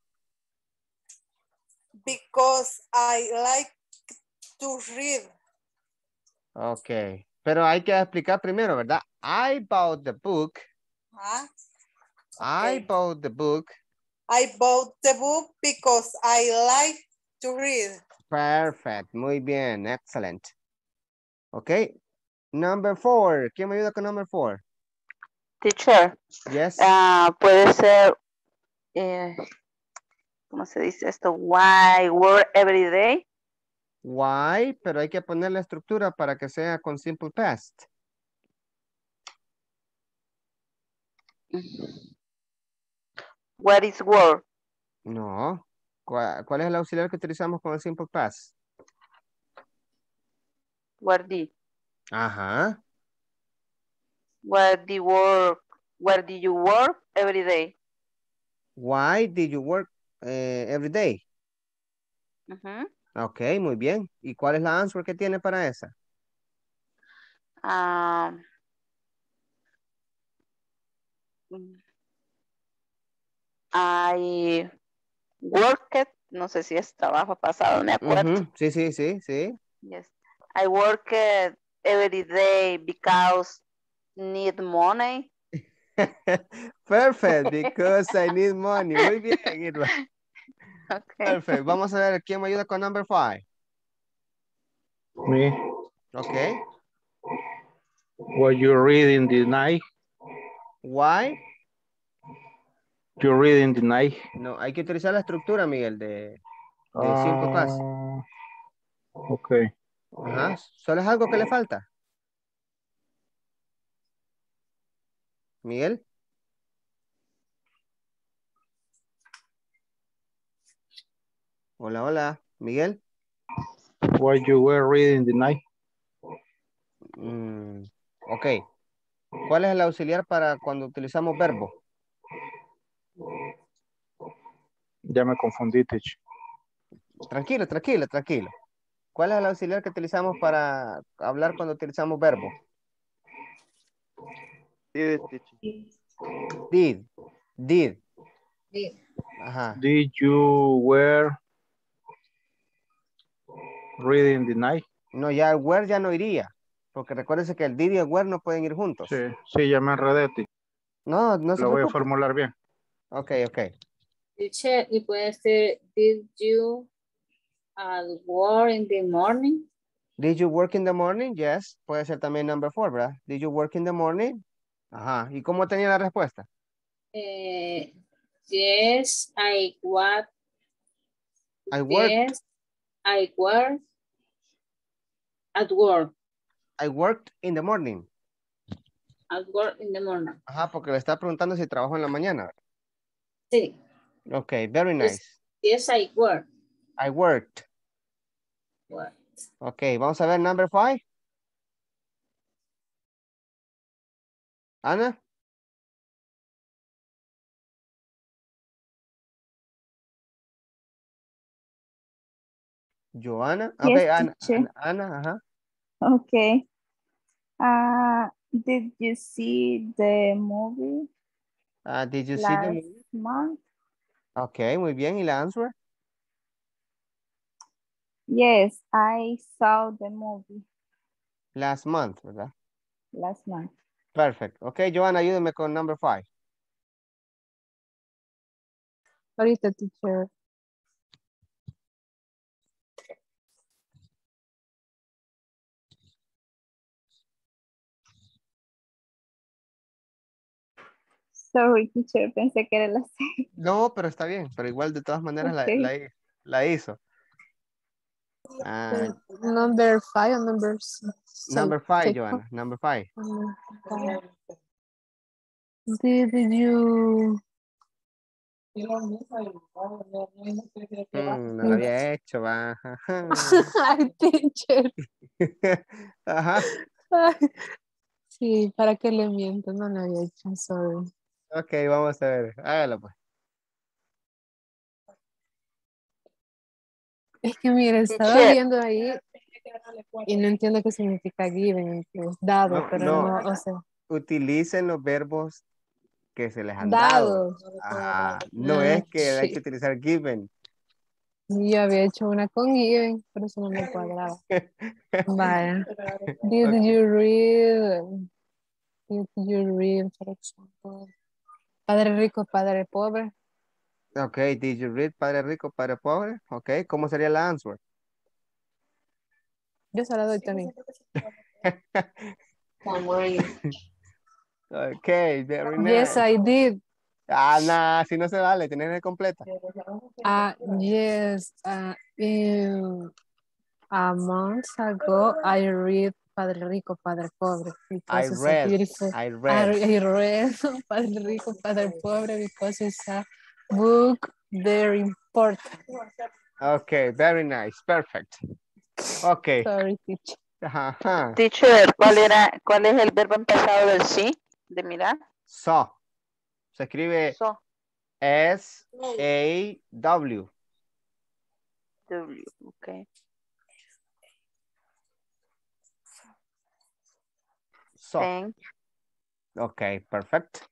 Because I like to read. Ok, pero hay que explicar primero, ¿verdad? I bought the book. Ah, I okay. bought the book. I bought the book because I like to read. Perfect, muy bien, excellent. Ok, number four. ¿Quién me ayuda con number four? Teacher. Yes. Ah, puede ser, eh, ¿cómo se dice esto? Why work every day? Why, pero hay que poner la estructura para que sea con simple past. What is work? No. ¿Cuál, cuál es el auxiliar que utilizamos con el simple past? Where did? Ajá. Where did work? Where did you work every day? Why did you work eh, every day? Uh-huh. Ok, muy bien. ¿Y cuál es la answer que tiene para esa? Um, I worked, no sé si es trabajo pasado, me acuerdo. Uh-huh. Sí, sí, sí, sí. Yes. I work every day because need money. Perfect, because I need money. Muy bien, Irma. Okay. Perfect. Vamos a ver quién me ayuda con number five. Me. Ok. What you read in the night? Why? You read in the night. No, hay que utilizar la estructura, Miguel, de, de simple past. Uh, ok. Ajá. ¿Solo es algo que le falta? Miguel. Hola, hola. Miguel. What you were reading the night? Mm, ok. ¿Cuál es el auxiliar para cuando utilizamos verbo? Ya me confundí, teacher. Tranquilo, tranquilo, tranquilo. ¿Cuál es el auxiliar que utilizamos para hablar cuando utilizamos verbo? Did, teacher. Did. Did. Did. Ajá. Did you were reading the night? No, ya el where ya no iría. Porque recuérdese que el did y el where no pueden ir juntos. Sí, sí, ya me enredé, teacher. No, no se Lo voy a preocupe. formular bien. Ok, ok. Teacher, y puede ser, did you uh, work in the morning? Did you work in the morning? Yes. Puede ser también number four, ¿verdad? Did you work in the morning? Ajá. ¿Y cómo tenía la respuesta? Eh, yes, I what? I worked. Yes, I work at work. I worked in the morning. At work in the morning. Ajá, porque le está preguntando si trabajo en la mañana. Sí. Ok, very nice. Yes, yes I work. I worked. What? Ok, vamos a ver number five. Ana. Joanna. Ok, Yes, Ana, teacher. Ana, Ana, ajá. Okay. Uh, did you see the movie Uh, did you see the last movie? month? Ok, muy bien. ¿Y la answer? Yes, I saw the movie Last month, ¿verdad? last month. Perfect. Ok, Joanna, ayúdame con number five. Ahorita, teacher. Sorry, teacher, pensé que era la C. No, pero está bien, pero igual de todas maneras la, Okay. la, la hizo. Ah, Number five or number six? number five, Joanna, number five. Did you Mm, no lo había hecho, va. Ay, teacher. Ajá. Ay, sí, para que le miento, no lo había hecho, sorry. Ok, vamos a ver. Hágalo pues. Es que mire, estaba Teacher, viendo ahí y no entiendo qué significa given, que es dado, No, pero no. no, o sea, Utilicen los verbos que se les han dado. dado. Ajá. No Ah, es que hay que sí. utilizar given. Yo había hecho una con given, por eso no me cuadraba. Vaya. Did Ok. you read? Did you read, for example? Padre rico, padre pobre. Ok, did you read Padre Rico, Padre Pobre? Ok, ¿cómo sería la answer? Yo se la doy también. Ok, very Yes, nice. I did. Ah, no, si no se vale, tienes que completa. Uh, yes, uh, in a month ago, I read Padre Rico, Padre Pobre I because it's a read, beautiful. I I, read. I read Padre Rico, Padre Pobre because it's a book very important. Ok, very nice, perfect. Ok. Sorry, teacher. Ajá. teacher, ¿cuál era, cuál es el verbo en pasado del sí? De mirar. So. Se escribe So. S A W. W, ok. So. Thank. Ok, perfect.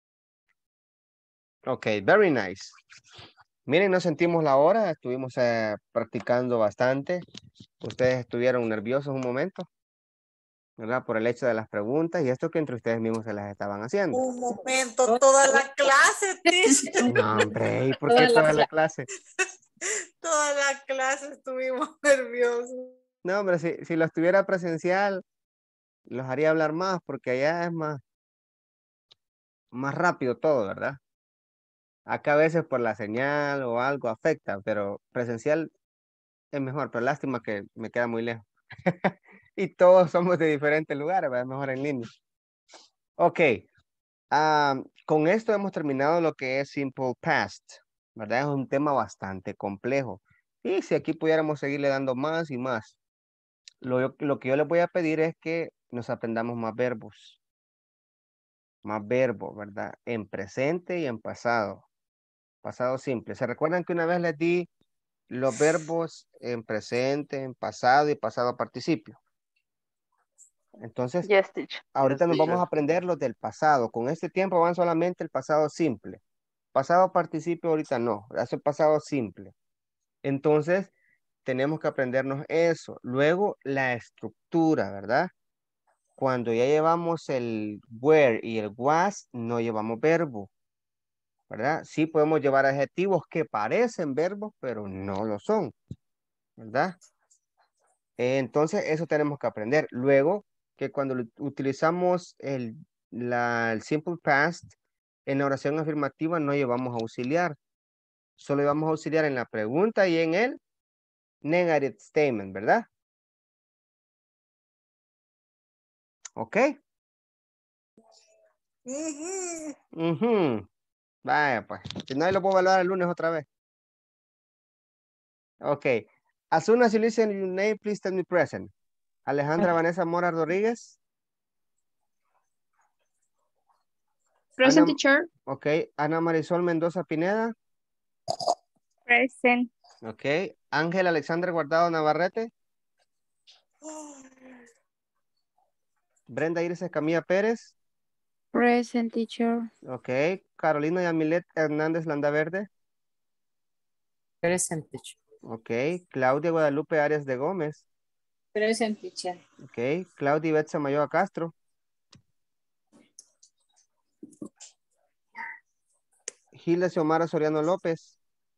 Ok, very nice. Miren, no sentimos la hora, estuvimos eh, practicando bastante. Ustedes estuvieron nerviosos un momento, ¿verdad? Por el hecho de las preguntas y esto que entre ustedes mismos se las estaban haciendo. Un momento, toda la clase, teacher. No, hombre, ¿y por qué toda la clase? Toda la clase estuvimos nerviosos. No, hombre, si, si lo estuviera presencial, los haría hablar más porque allá es más, más rápido todo, ¿verdad? Acá a veces por la señal o algo afecta, pero presencial es mejor, pero lástima que me queda muy lejos. Y todos somos de diferentes lugares, ¿verdad? Mejor en línea. Ok, ah, con esto hemos terminado lo que es Simple Past, ¿verdad? Es un tema bastante complejo. Y si aquí pudiéramos seguirle dando más y más, lo, lo que yo les voy a pedir es que nos aprendamos más verbos. Más verbos, ¿verdad? En presente y en pasado. Pasado simple. ¿Se recuerdan que una vez les di los verbos en presente, en pasado y pasado participio? Entonces, Yes, teacher. ahorita Yes, nos vamos teacher. a aprender los del pasado. Con este tiempo van solamente el pasado simple. Pasado participio ahorita no. Es el pasado simple. Entonces, tenemos que aprendernos eso. Luego, la estructura, ¿verdad? Cuando ya llevamos el were y el was, no llevamos verbo, ¿verdad? Sí podemos llevar adjetivos que parecen verbos, pero no lo son, ¿verdad? Entonces, eso tenemos que aprender. Luego, que cuando lo- utilizamos el, la, el simple past, en la oración afirmativa no llevamos auxiliar. Solo llevamos auxiliar en la pregunta y en el negative statement, ¿verdad? ¿Ok? Ujú. Ujú. Vaya, pues. Si no, ahí lo puedo evaluar el lunes otra vez. Ok. As soon as you listen your name, please tell me present. Alejandra Vanessa Mora Rodríguez. Present, Ana, teacher. ok. Ana Marisol Mendoza Pineda. Present. Ok. Ángel Alexander Guardado Navarrete. Brenda Iris Camilla Pérez. Present, teacher. Ok. Carolina Yamilet Hernández Landaverde. Present, teacher. Ok. Claudia Guadalupe Arias de Gómez. Present, teacher. Ok. Claudia Betsa Mayoa Castro. Gilda Xiomara Soriano López.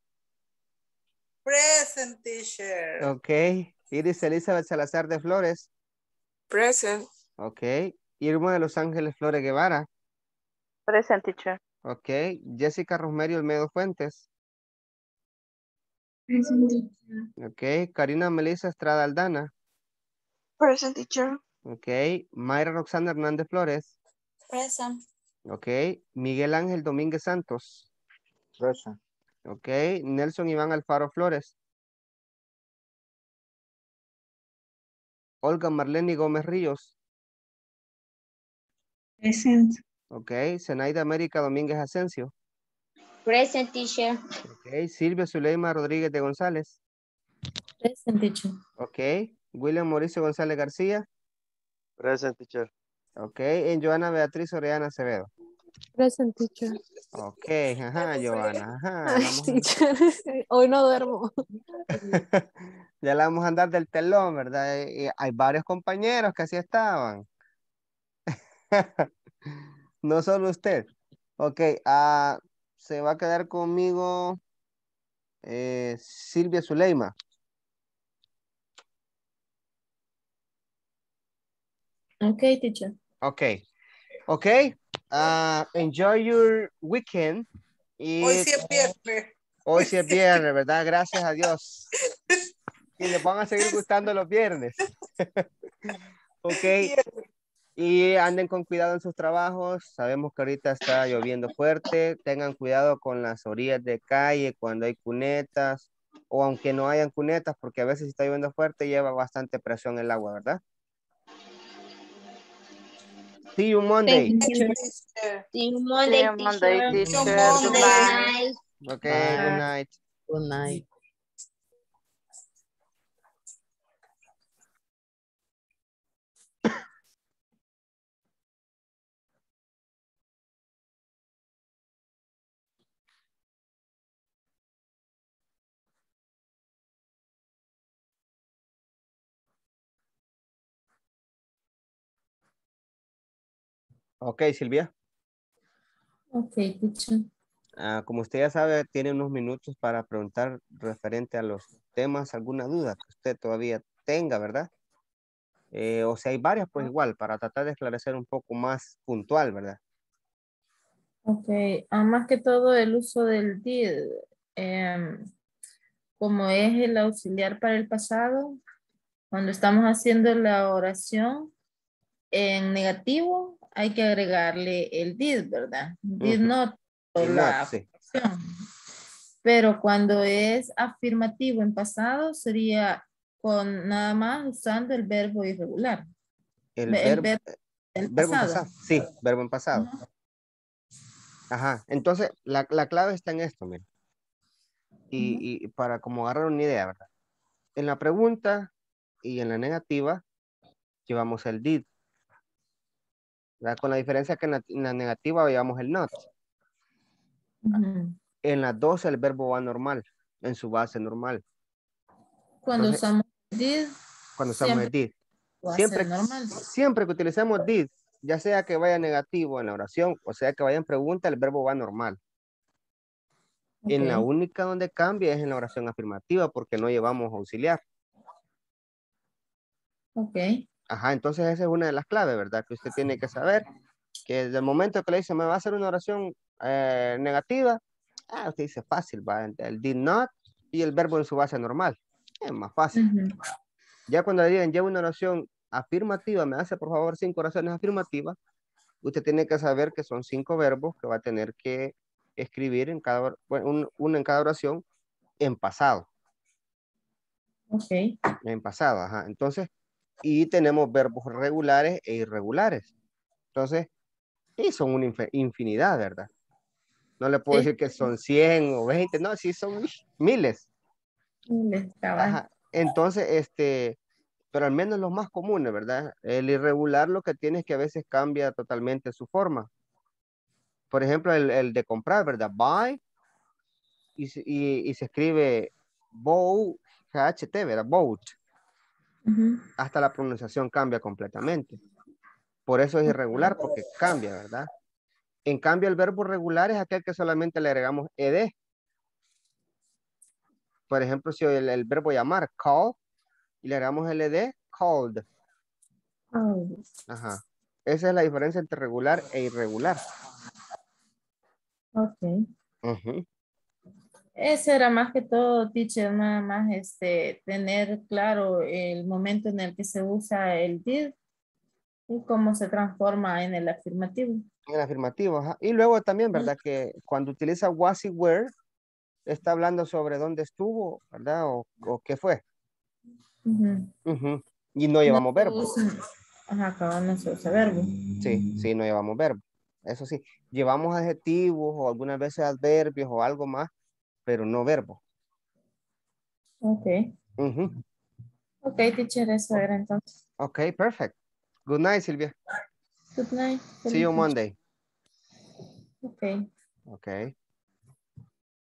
Present, teacher. Ok. Iris Elizabeth Salazar de Flores. Present. Ok. Irma de Los Ángeles Flores Guevara. Present, teacher. Ok. Jessica Rosemary Olmedo Fuentes. Present teacher. Ok. Karina Melissa Estrada Aldana. Present teacher. Ok. Mayra Roxana Hernández Flores. Present. Ok. Miguel Ángel Domínguez Santos. Present. Ok. Nelson Iván Alfaro Flores. Olga Marlene Gómez Ríos. Present. Ok. Zenaida América Domínguez Asensio. Present teacher. Ok. Silvia Zuleima Rodríguez de González. Present teacher. Ok. William Mauricio González García. Present, teacher. Ok. En Joana Beatriz Orellana Acevedo. Present teacher. Ok. Ajá, Joana. Ajá. Ya Ay, la vamos a- teacher. Hoy no duermo. ya la vamos a andar del telón, ¿verdad? Y hay varios compañeros que así estaban. No solo usted. Ok. ah, se va a quedar conmigo eh, Silvia Zuleima. Okay, teacher. Ok. Ok. ah, enjoy your weekend. Y Hoy sí es viernes. hoy sí es viernes, ¿verdad? Gracias a Dios. Y les van a seguir gustando los viernes. Ok. Y anden con cuidado en sus trabajos. Sabemos que ahorita está lloviendo fuerte. Tengan cuidado con las orillas de calle cuando hay cunetas. O aunque no hayan cunetas, porque a veces si está lloviendo fuerte lleva bastante presión el agua, ¿verdad? See you Monday. Thank you, teacher. See you See Monday, you Monday, teacher. teacher. Monday. Good Good night. night. Okay, good Bye. night. Good night. Ok, Silvia. Okay, teacher. Ah, como usted ya sabe, tiene unos minutos para preguntar referente a los temas, alguna duda que usted todavía tenga, ¿verdad? Eh, o si hay varias, pues igual, para tratar de esclarecer un poco más puntual, ¿verdad? Okay, ah, más que todo el uso del did, em, como es el auxiliar para el pasado, cuando estamos haciendo la oración en negativo, hay que agregarle el did, ¿verdad? Did Ujú. not, o Did la not, sí. acción. Pero cuando es afirmativo en pasado, sería con nada más usando el verbo irregular. El El verbo, verbo el del verbo en pasado. pasado. Sí, verbo en pasado. Ajá. Ajá. Entonces, la, la clave está en esto, mire. Y, Ujú. y para como agarrar una idea, ¿verdad? En la pregunta y en la negativa, llevamos el did, ¿verdad? Con la diferencia que en la, en la negativa llevamos el not. Ujú. En las dos el verbo va normal, en su base normal. Cuando Entonces, usamos did, cuando usamos el siempre did. va a Siempre, ser normal. siempre que utilicemos did, ya sea que vaya negativo en la oración, o sea que vaya en pregunta, el verbo va normal. En la Ok. única donde cambia es en la oración afirmativa, porque no llevamos auxiliar. Ok. Ajá, entonces esa es una de las claves, ¿verdad? Que usted tiene que saber, que desde el momento que le dice, me va a hacer una oración eh, negativa, ah, usted dice fácil, va, el did not y el verbo en su base normal. Es más fácil. Ujú. Ya cuando le digan, lleva una oración afirmativa, me hace por favor cinco oraciones afirmativas, usted tiene que saber que son cinco verbos que va a tener que escribir en cada, or- bueno, un- uno en cada oración en pasado. Ok. En pasado, ajá. Entonces, y tenemos verbos regulares e irregulares. Entonces, y son una infe- infinidad, ¿verdad? No le puedo Sí. decir que son cien o veinte, no, sí son miles. Les cabal. Ajá. Entonces, este, pero al menos los más comunes, ¿verdad? El irregular lo que tiene es que a veces cambia totalmente su forma. Por ejemplo, el, el de comprar, ¿verdad? Buy, y, se- y, y se escribe bow, G H T, ¿verdad? Boat. Ujú. Hasta la pronunciación cambia completamente. Por eso es irregular, porque cambia, ¿verdad? En cambio, el verbo regular es aquel que solamente le agregamos ed. Por ejemplo, si el, el verbo llamar, call, y le agregamos el ed, called. Oh. Ajá. Esa es la diferencia entre regular e irregular. Ok. Ujú. Ese era más que todo, teacher, nada más este, tener claro el momento en el que se usa el did y cómo se transforma en el afirmativo. En el afirmativo, ajá. Y luego también, ¿verdad? Que cuando utiliza was y were, está hablando sobre dónde estuvo, ¿verdad? O, o qué fue. Ujú. Ujú. Y no No llevamos se verbo. usa, ajá, acá no se usa verbo. Sí, sí, no llevamos verbo. Eso sí, llevamos adjetivos o algunas veces adverbios o algo más, pero no verbo. Ok. Ujú. Ok, teacher, eso era entonces. Ok, perfect. Good night, Silvia. Good night. See you Feliz noche. Monday. Ok. Okay.